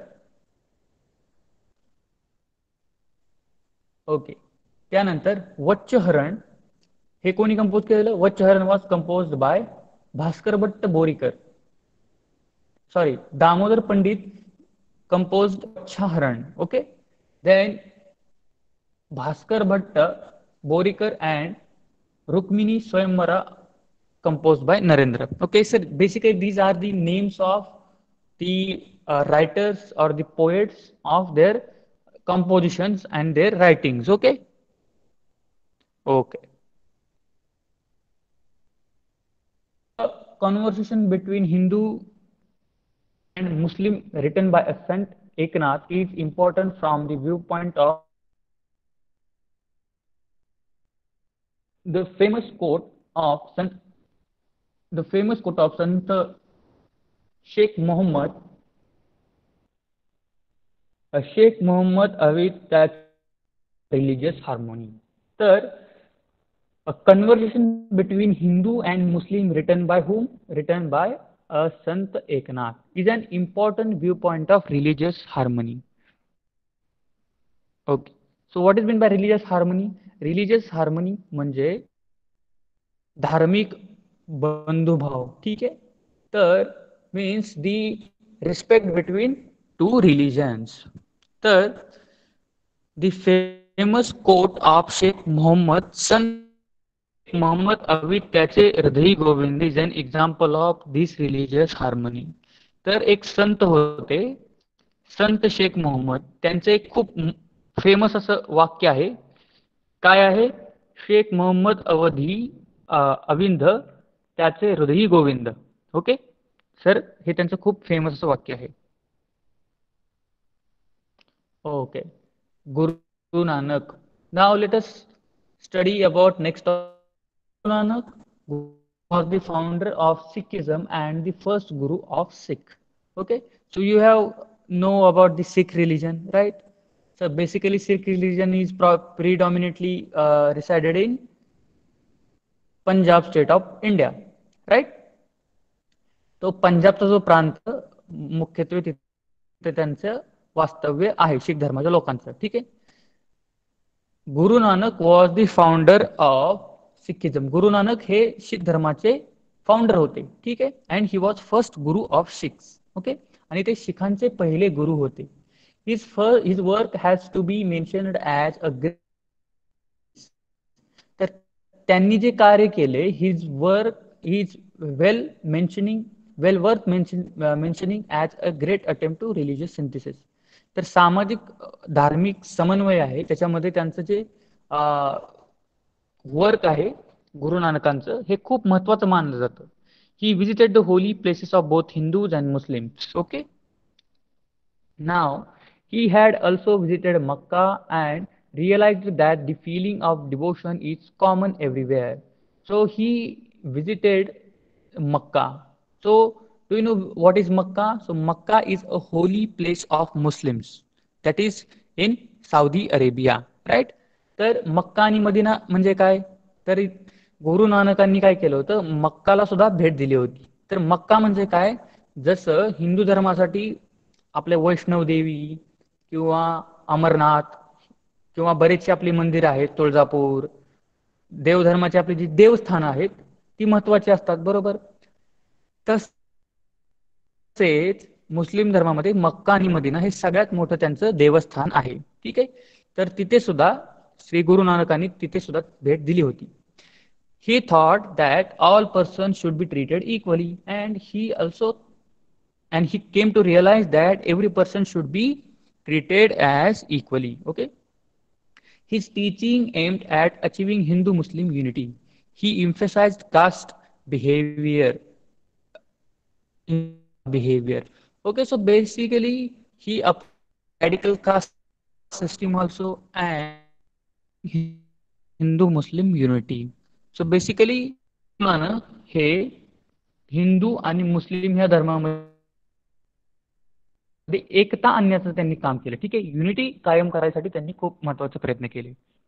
वच्चहरण हे कोणी कंपोज केलेलं? Vachaharan was composed by Bhaskar Bhatt Borikar. Sorry, Damodar Pandit composed Vachaharan. Okay, then Bhaskar Bhatt Borikar and Rukmini Swayamvara composed by Narendra. Okay, so basically these are the names of the writers or the poets of their compositions and their writings. Okay. A conversation between Hindu and Muslim written by a Sant Eknath is important from the viewpoint of the famous quote of Sant Sheikh Muhammad with that religious harmony. Third, a conversation between Hindu and Muslim written by whom? Written by Sant Eknath is an important viewpoint of religious harmony. Okay, so what is meant by religious harmony? Religious harmony म्हणजे धार्मिक बंधुभाव. ठीक आहे, तर means the respect between two religions. तर the famous quote of Shaikh Mohammad अविद त्याचे हृदयी Govind is an example of this religious harmony. तर एक संत होते, संत शेख मोहम्मद, त्यांचं एक खूप फेमस असं वाक्य आहे. काय आहे? शेख मोहम्मद अविंद त्याचे हृदयी गोविंद. ओके सर, हे त्यांचं खूप फेमस असं वाक्य आहे. Okay, Guru Nanak. Now let us study about next. Guru Nanak was the founder of Sikhism and the first guru of Sikh. Okay, so you have know about the Sikh religion, right? So basically Sikh religion is predominantly resided in Punjab state of India, right? तो पंजाबचा जो प्रांत मुख्यत्वे तिथे त्यांचं वास्तव्य आहे शीख धर्माच्या लोकांचं. ठीक आहे. Guru Nanak was the founder of Sikhism. Guru Nanak हे शीख धर्माचे फाउंडर होते. ठीक आहे. And he was first guru of Sikhs. Okay, आणि ते शिखांचे पहिले गुरु होते. His work has to be mentioned as a great. तर त्यांनी जे कार्य केले, his work is well worth mentioning as a great attempt to religious synthesis. तर सामाजिक धार्मिक समन्वय आहे, त्याच्यामध्ये त्यांचं जे वर्क आहे गुरु नानकांचं, हे खूप महत्वाचं मानलं जातं. He visited the holy places of both Hindus and Muslims. Okay, now he had also visited Mecca and realized that the feeling of devotion is common everywhere. So he visited Makkah. So do you know what is Makkah? So Makkah is a holy place of Muslims. That is in Saudi Arabia, right? तर मक्का आणि मदिना म्हणजे काय? तर गुरु नानकांनी काय केलं होतं? मक्काला सुद्धा भेट दिली होती. तर मक्का म्हणजे काय? जसं हिंदू धर्मासाठी आपले वैष्णव देवी किंवा अमरनाथ किंवा बरेचसे आपली मंदिर आहेत, तुळजापूर, देवधर्माची आपली जी देवस्थानं आहेत ती महत्वाची असतात, बरोबर. तसेच मुस्लिम धर्मामध्ये मक्का आणि मदिना हे सगळ्यात मोठं त्यांचं देवस्थान आहे. ठीक आहे. तर तिथे सुद्धा श्री गुरु नानकांनी तिथे सुद्धा भेट दिली होती. He thought that all persons should be treated equally, and he came to realize that every person should be treated as equally. Okay. His teaching aimed at achieving Hindu-Muslim unity. He emphasized caste behavior. Behavior. Okay, so basically he applied radical caste system also and Hindu-Muslim unity. So basically हे हिंदू आणि मुस्लिम ह्या धर्मामध्ये एकता आणण्याचं त्यांनी काम केलं. ठीक आहे. Unity कायम करायसाठी त्यांनी खूप महत्त्वाचे प्रयत्न केले.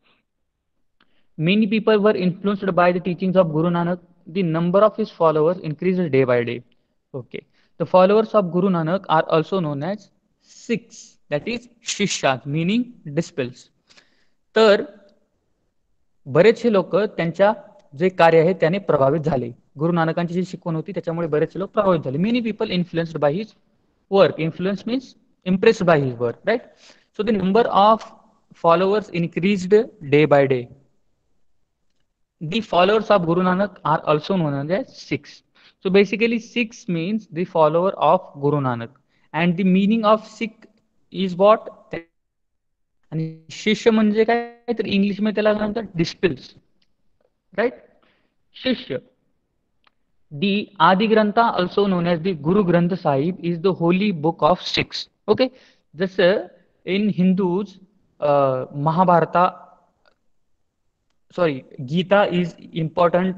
Many people were influenced by the teachings of Guru Nanak. The number of his followers increased day by day. Okay. The followers of Guru Nanak are also known as Sikhs, that is Shishyas, meaning disciples. तर बरेचसे लोक त्यांच्या जे कार्य आहे त्याने प्रभावित झाले. गुरु नानकांची जी शिकवण होती त्याच्यामुळे बरेचसे लोक प्रभावित झाले. Many people influenced by his work. Influence means impressed by his work, right. So the number of followers increased day by day. The followers of Guru Nanak are also known as Sikhs. So basically Sikhs means the follower of Guru Nanak, and the meaning of Sikh is what? आणि शिष्य म्हणजे काय? तर English मध्ये त्याला म्हणतात disciples, right. शिष्य. The Adi Grantha, also known as the Guru Granth Sahib, is the holy book of Sikhs. Okay. जसं in Hindus, Mahabharata, sorry, Gita is important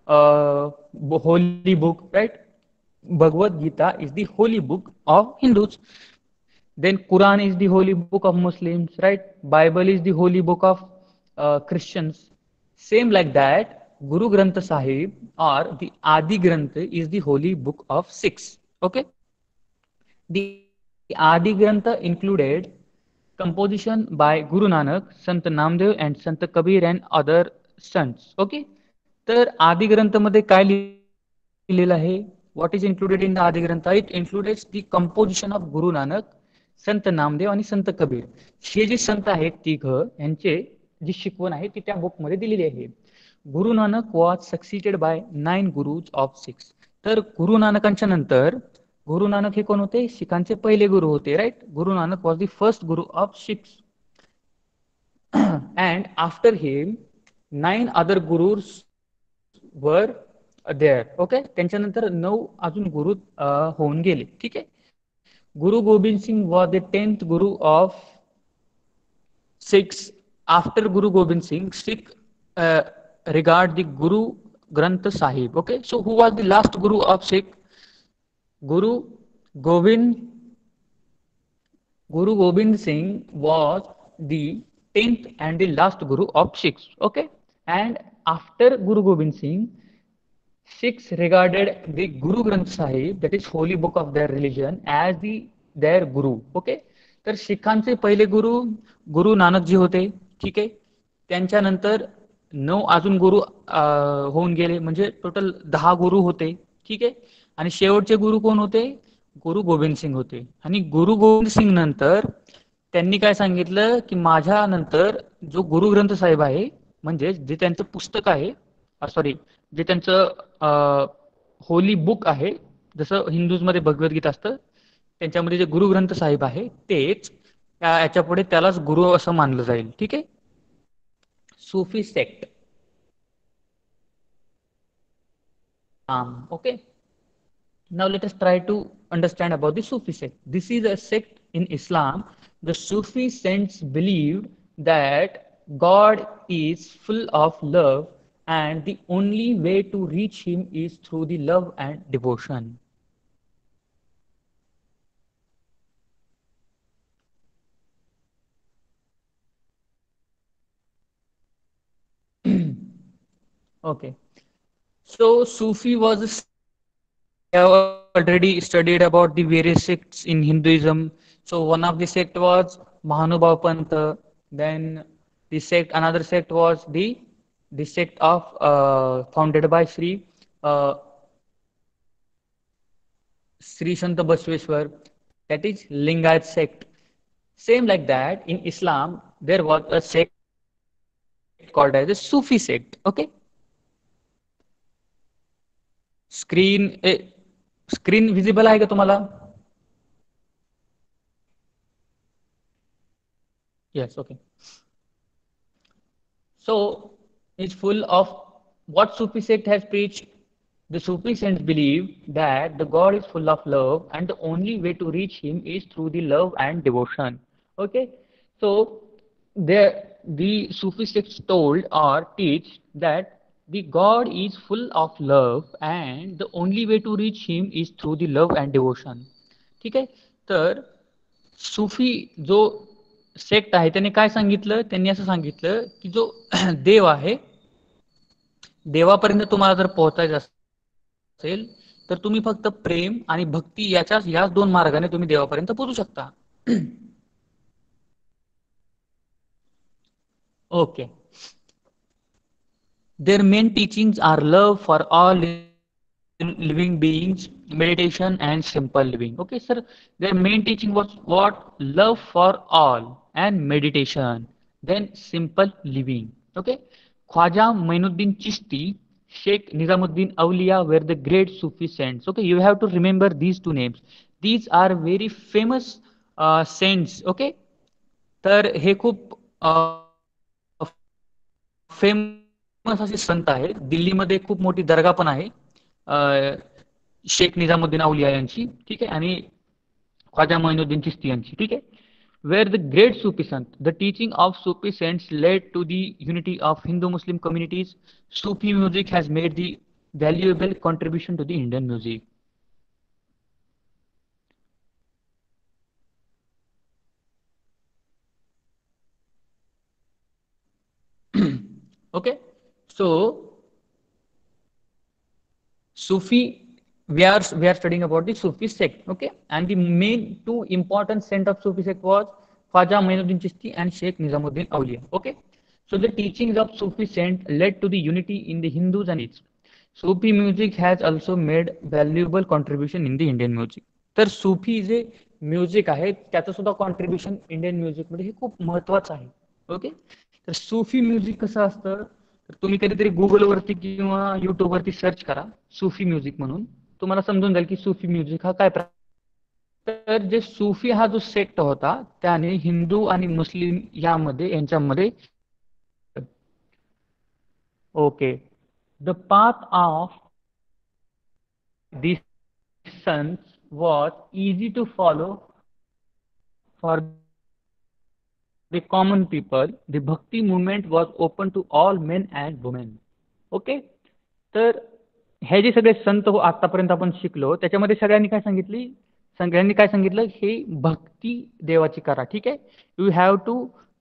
holy book, right? Bhagavad Gita is the holy book of Hindus. Then Quran is the holy book of Muslims, right? Bible is the holy book of Christians. Same like that, Guru Granth Sahib or the Adi Granth is the holy book of Sikhs. Okay. The Adi Granth included composition by Guru Nanak, Sant Namdev and Sant Kabir and other sons. Okay. तर आदि ग्रंथ मध्ये काय लिहिलेलं आहे? What is included in the Adi Granth? It includes the composition of Guru Nanak, संत नामदेव आणि संत कबीर. हे जे संत आहेत तिघ, यांचे जी शिकवण आहे ती त्या बुक मध्ये दिलेली आहे. Guru Nanak was succeeded by 9 gurus of Sikhs. तर गुरु नानकांच्या नंतर गुरु नानक हे कोण होते? शिखांचे पहिले गुरु होते, right. Guru Nanak was the first guru of Sikhs. And after him 9 other gurus were there. Okay. त्यांच्यानंतर 9 अजून गुरु होऊन गेले. ठीक आहे. Guru Gobind Singh was the 10th Guru of six. After Guru Gobind Singh, Sikh regard the Guru Granth Sahib. Okay. So who was the last guru of Sikh? Guru Gobind Singh was the 10th and the last guru of Sikhs. Okay. And after Guru Gobind Singh, Sikhs regarded the Guru Granth Sahib, that is holy book of their religion, as their guru. Okay. तर शिखांचे पहिले गुरु नानकजी होते. ठीक आहे. त्यांच्यानंतर 9 अजून गुरु होऊन गेले, म्हणजे टोटल 10 गुरु होते. ठीक आहे. आणि शेवटचे गुरु कोण होते? गुरु गोबिंद सिंग होते. आणि गुरु गोबिंद सिंग नंतर त्यांनी काय सांगितलं की माझ्या नंतर जो गुरु ग्रंथ साहेब आहे, म्हणजे जे त्यांचं पुस्तक आहे, सॉरी, जे त्यांचं होली बुक आहे, जसं हिंदूजमध्ये भगवद्गीता असतं, त्यांच्यामध्ये जे गुरु ग्रंथ साहेब आहे तेच याच्या पुढे त्यालाच गुरु असं मानलं जाईल. ठीक आहे. Sufi sect. Okay. Now let us try to understand about the Sufi sect. This is a sect in Islam. The Sufi saints believed that God is full of love and the only way to reach him is through the love and devotion. Okay. So Sufi was a sect. We have already studied about the various sects in Hinduism. So one of the sect was Mahanubhav Pantha. Then the sect, another sect was the sect of founded by uh, Sri Sant Basveshwar. That is Lingayat sect. Same like that in Islam, there was a sect called as a Sufi sect. Okay, screen screen visible आहे का तुम्हाला? Yes, okay. So it's full of what Sufi sect has preached. The Sufi saints believe that the God is full of love and the only way to reach him is through the love and devotion. Okay, so the Sufi sects told or teach that the God is full of love and the only way to reach him is through the love and devotion. ठीक आहे. तर सुफी जो sect आहे त्याने काय सांगितलं, त्यांनी असं सांगितलं की जो देव आहे, देवापर्यंत तुम्हाला जर पोहोचायचं असेल तर तुम्ही फक्त प्रेम आणि भक्ती याच दोन मार्गाने तुम्ही देवापर्यंत पोहोचू शकता. Okay. Their main teachings are love for all living beings, meditation, and simple living. Okay, sir. Their main teaching was what? Love for all and meditation. Then simple living. Okay. Khwaja Mainuddin Chishti, Sheikh Nizamuddin Awliya were the great Sufi saints. Okay, you have to remember these two names. These are very famous saints. Okay, तर हे खूप famous असे संत आहेत. दिल्लीमध्ये खूप मोठी दर्गा पण आहे शेख निजामुद्दीन औलिया यांची, ठीक आहे, आणि ख्वाजा मोइनुद्दीन चिश्ती यांची, ठीक आहे. Where the great Sufi Sant, the teaching of Sufi saints led to the unity of Hindu-Muslim communities. Sufi music has made the valuable contribution to the Indian music. Okay, so Sufi, we are studying about the Sufi sect, okay, and the main two important saint of Sufi sect was Khwaja Mainuddin Chishti and Sheikh Nizamuddin Awliya, okay. So the teachings of Sufi saint led to the unity in the Hindus and East. Sufi music has also made valuable contribution in the Indian music. तर सुफी जे music आहे त्याचं सुद्धा contribution Indian म्युझिकमध्ये हे खूप महत्वाचं आहे. Okay, तर सुफी music कसं असतं, तर तुम्ही कधीतरी गुगलवरती किंवा युट्यूबवरती सर्च करा सुफी म्युझिक म्हणून, तुम्हाला समजून जाईल की सुफी म्युझिक हा काय प्रकार. तर जे सुफी हा जो सेक्ट होता त्याने हिंदू आणि मुस्लिम यांच्यामध्ये okay, the path of these sons was easy to follow for the common people. The Bhakti movement was open to all men and women. Okay, तर हे जे सगळे संत आतापर्यंत आपण शिकलो त्याच्यामध्ये सगळ्यांनी काय सांगितलं, हे भक्ती देवाची करा, ठीक आहे. You have to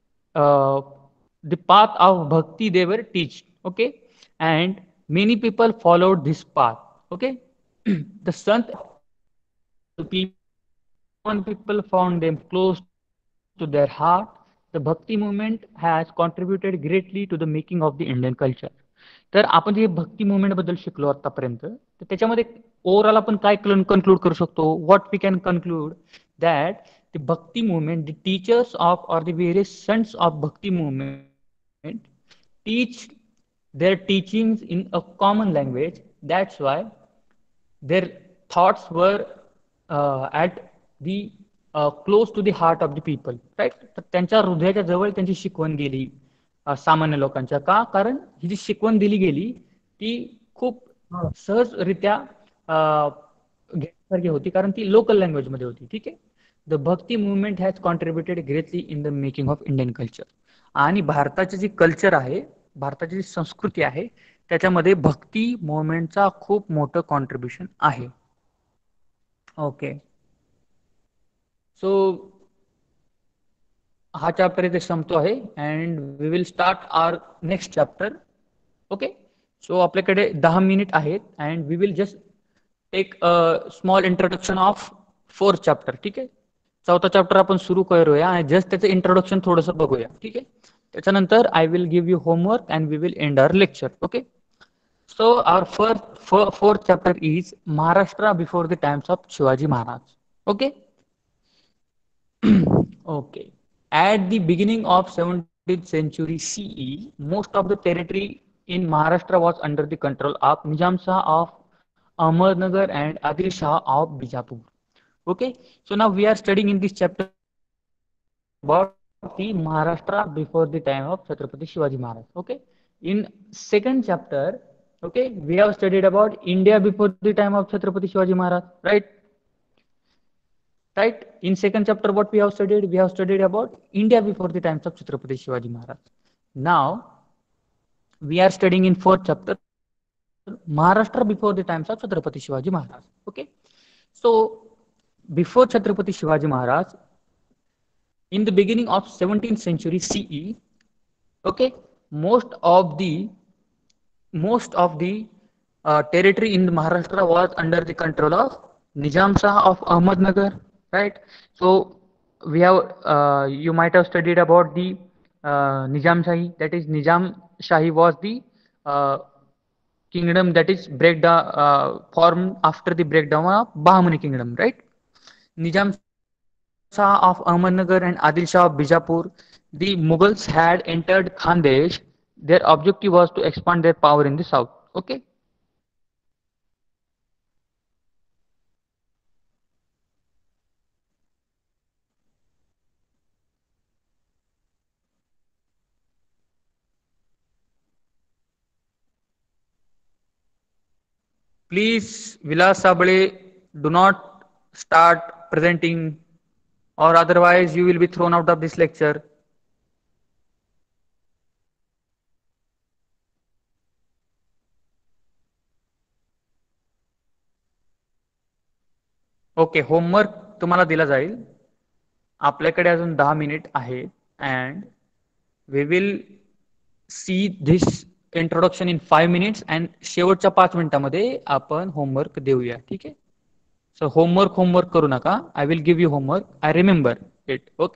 the path of bhakti they were teach, okay, and many people followed this path. Okay, the sant people found them close to their heart. The Bhakti movement has contributed greatly to the making of the Indian culture. तर आपण जे भक्ती movement बद्दल शिकलो आतापर्यंत, तर त्याच्यामध्ये overall आपण काय कन्क्लूड करू शकतो, what we can conclude that the bhakti movement, the teachers of or the various sants of bhakti movement teach their teachings in a common language. That's why their thoughts were at the close to the heart of the people, right. तर त्यांच्या हृदयाच्या जवळ त्यांची शिकवण गेली सामान्य लोकांच्या. का? कारण ही जी शिकवण दिली गेली ती खूप सहजरित्या घेण्यासारखी होती, कारण ती लोकल लँग्वेज मध्ये होती, ठीक आहे. The bhakti movement has contributed greatly in the making of Indian culture. आणि भारताची जी कल्चर आहे, भारताची जी संस्कृती आहे, त्याच्यामध्ये भक्ती मोमेंटचा खूप मोठं कॉन्ट्रीब्युशन आहे. ओके, सो हा चॅप्टर इथे संपतो आहे and we will start our next chapter. Okay, so आपल्याकडे 10 मिनिट आहेत and we will just take a small introduction of fourth chapter. ठीक आहे, चौथा चॅप्टर आपण सुरू करूया आणि जस्ट त्याचं इंट्रोडक्शन थोडंसं बघूया. ठीक आहे, त्याच्यानंतर I will give you homework and we will end our lecture. Okay, so our fourth chapter is Maharashtra before the times of Shivaji Maharaj. Okay. Okay. At the beginning of 17th century CE, most of the territory in Maharashtra was under the control of Nizam Shah of Ahmednagar and Adil Shah of Bijapur. Okay. So now we are studying in this chapter about the Maharashtra before the time of Chhatrapati Shivaji Maharaj. Okay. In second chapter, okay, we have studied about India before the time of Chhatrapati Shivaji Maharaj, right? Right, in second chapter what we have studied about India before the times of Chhatrapati Shivaji Maharaj. Now we are studying in fourth chapter Maharashtra before the times of Chhatrapati Shivaji Maharaj. Okay, so before Chhatrapati Shivaji Maharaj, in the beginning of 17th century CE, okay, most of the territory in Maharashtra was under the control of Nizam Shah of Ahmednagar, right? So we have, you might have studied about the Nizam Shahi. That is, Nizam Shahi was the uh, kingdom that is formed after the breakdown of Bahmani kingdom, right? Nizam Shah of Ahmednagar and Adil Shah of Bijapur, the Mughals had entered Khandesh. Their objective was to expand their power in the south. Okay. Please, Vilas Sabale, do not start presenting, or otherwise you will be thrown out of this lecture. Okay, homework तुम्हाला दिला जाईल. आपल्याकडे अजून 10 minute आहेत and we will see this introduction in 5 minutes and शेवटच्या 5 मिनिटामध्ये आपण homework देऊया. ठीक आहे, सो होमवर्क करू नका. I will give you homework. I remember it. Okay.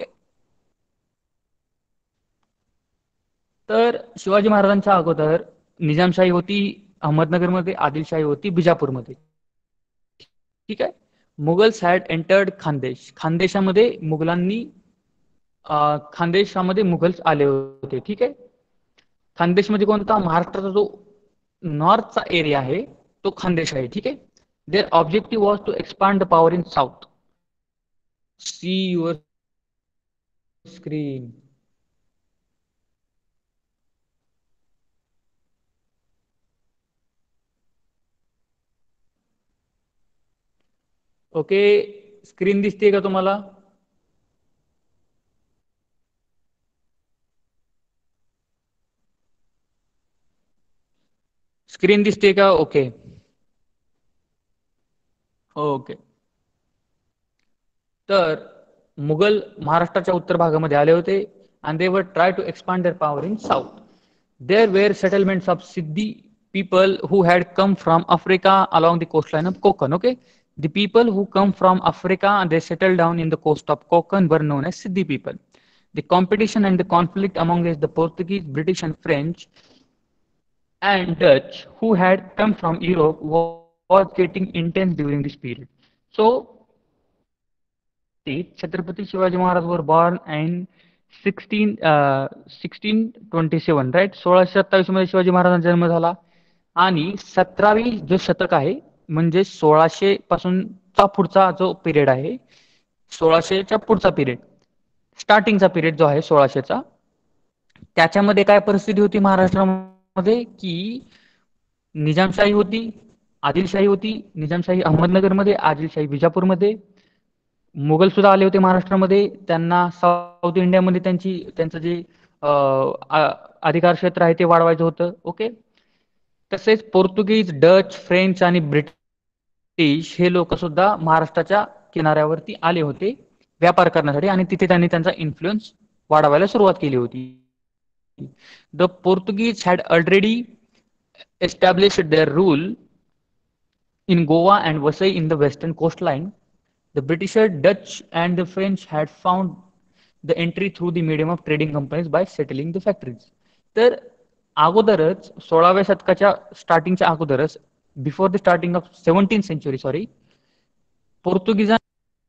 तर शिवाजी महाराजांच्या अगोदर निजामशाही होती अहमदनगरमध्ये, आदिलशाही होती बिजापूरमध्ये. ठीक आहे. Mughals had entered Khandesh. खानदेशामध्ये मुघलांनी खानदेशामध्ये मुघल्स आले होते. ठीक आहे. खानदेशमध्ये कोणता? महाराष्ट्राचा जो नॉर्थचा एरिया आहे तो खानदेश आहे. ठीक आहे. Their objective was to expand the power in south. See your screen. Okay, screen दिसते का तुम्हाला? स्क्रीन दिसते का? ओके. ओके. तर मुघल महाराष्ट्राच्या उत्तर भागामध्ये आले होते and they were try to expand their power in south. There were settlements of Siddhi people who had come from Africa along the coastline of Konkan. Okay, the people who come from Africa and they settled down in the coast of Konkan were known as Siddhi people. The competition and the conflict among the Portuguese, British and French and Dutch who had come from Europe was getting intense during this period. So Chhatrapati Shivaji Maharaj were born in 1627, right. 1627 मध्ये शिवाजी महाराजांचा जन्म झाला आणि 17वी जो शतक आहे म्हणजे 1600 पासूनचा पुढचा जो पिरियड आहे, 1600च्या पुढचा पिरियड, स्टार्टिंगचा पिरियड जो आहे 1600चा, त्याच्यामध्ये काय परिस्थिती होती महाराष्ट्रामध्ये की निजामशाही होती, आदिलशाही होती. निजामशाही अहमदनगरमध्ये, आदिलशाही बिजापूरमध्ये. मुघल सुद्धा आले होते महाराष्ट्रामध्ये. त्यांना साऊथ इंडियामध्ये त्यांचं जे अधिकार क्षेत्र आहे ते वाढवायचं होतं. ओके. तसेच पोर्तुगीज, डच, फ्रेंच आणि ब्रिटिश हे लोक सुद्धा महाराष्ट्राच्या किनाऱ्यावरती आले होते व्यापार करण्यासाठी आणि तिथे त्यांनी त्यांचा इन्फ्लुएन्स वाढवायला सुरुवात केली होती. The Portuguese had already established their rule in Goa and Vasai in the western coastline. The British, Dutch, and the French had found the entry through the medium of trading companies by settling the factories. तर अगोदरच 16व्या शतकाच्या स्टार्टिंगच्या अगोदरच before the starting of 17th century sorry Portuguese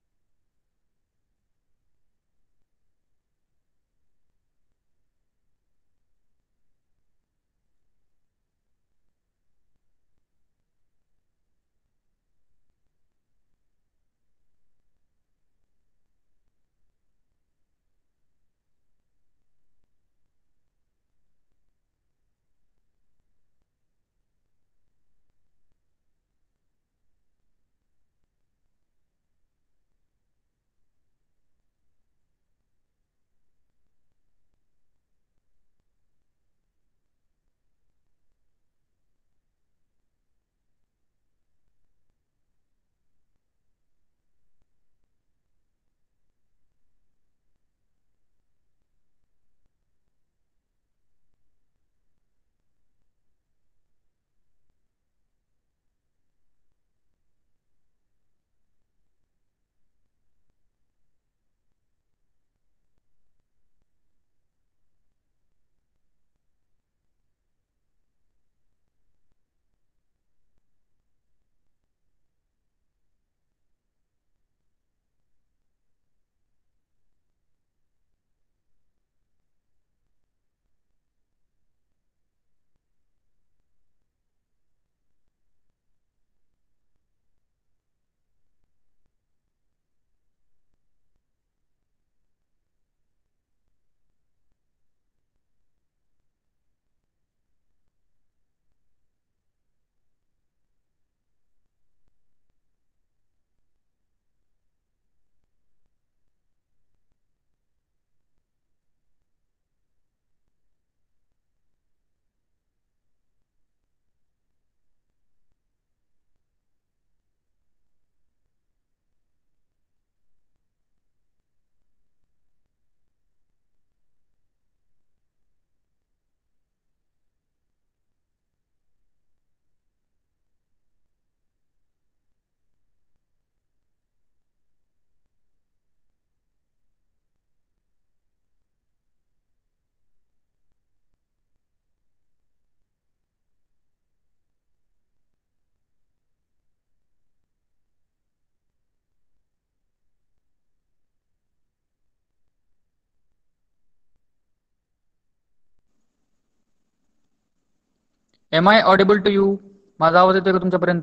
am I audible to you? माझा आवाज येतोय का तुमच्यापर्यंत?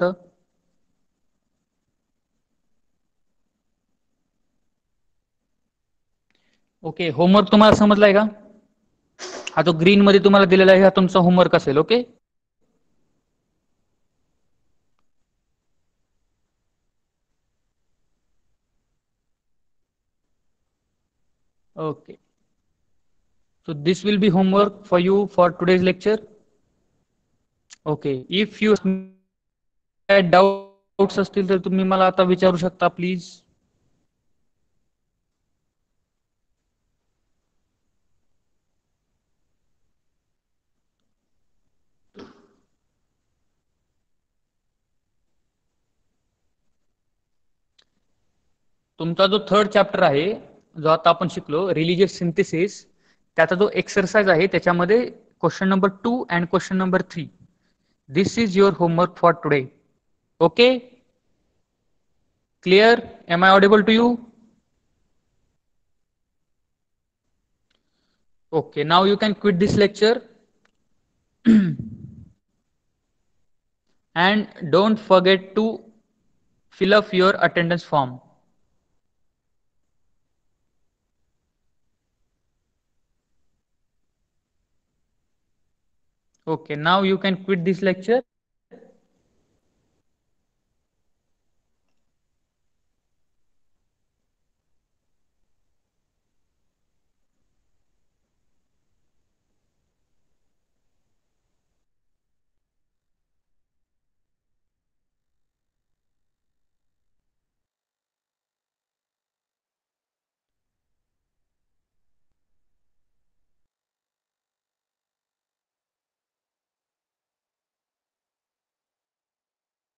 ओके. होमवर्क तुम्हाला समजलाय का? हा जो ग्रीन मध्ये तुम्हाला दिलेला आहे हा तुमचा होमवर्क असेल. Okay. Okay. So this will be homework for you for today's lecture. Okay. If you have doubts असतील तर तुम्ही मला आता विचारू शकता प्लीज. तुमचा जो थर्ड चॅप्टर आहे जो आता आपण शिकलो रिलिजियस सिंथेसिस त्याचा जो एक्सरसाइज आहे त्याच्यामध्ये question number 2 and question number 3 this is your homework for today. Okay. Clear? Am I audible to you? Okay, now you can quit this lecture and don't forget to fill up your attendance form. Okay, now you can quit this lecture.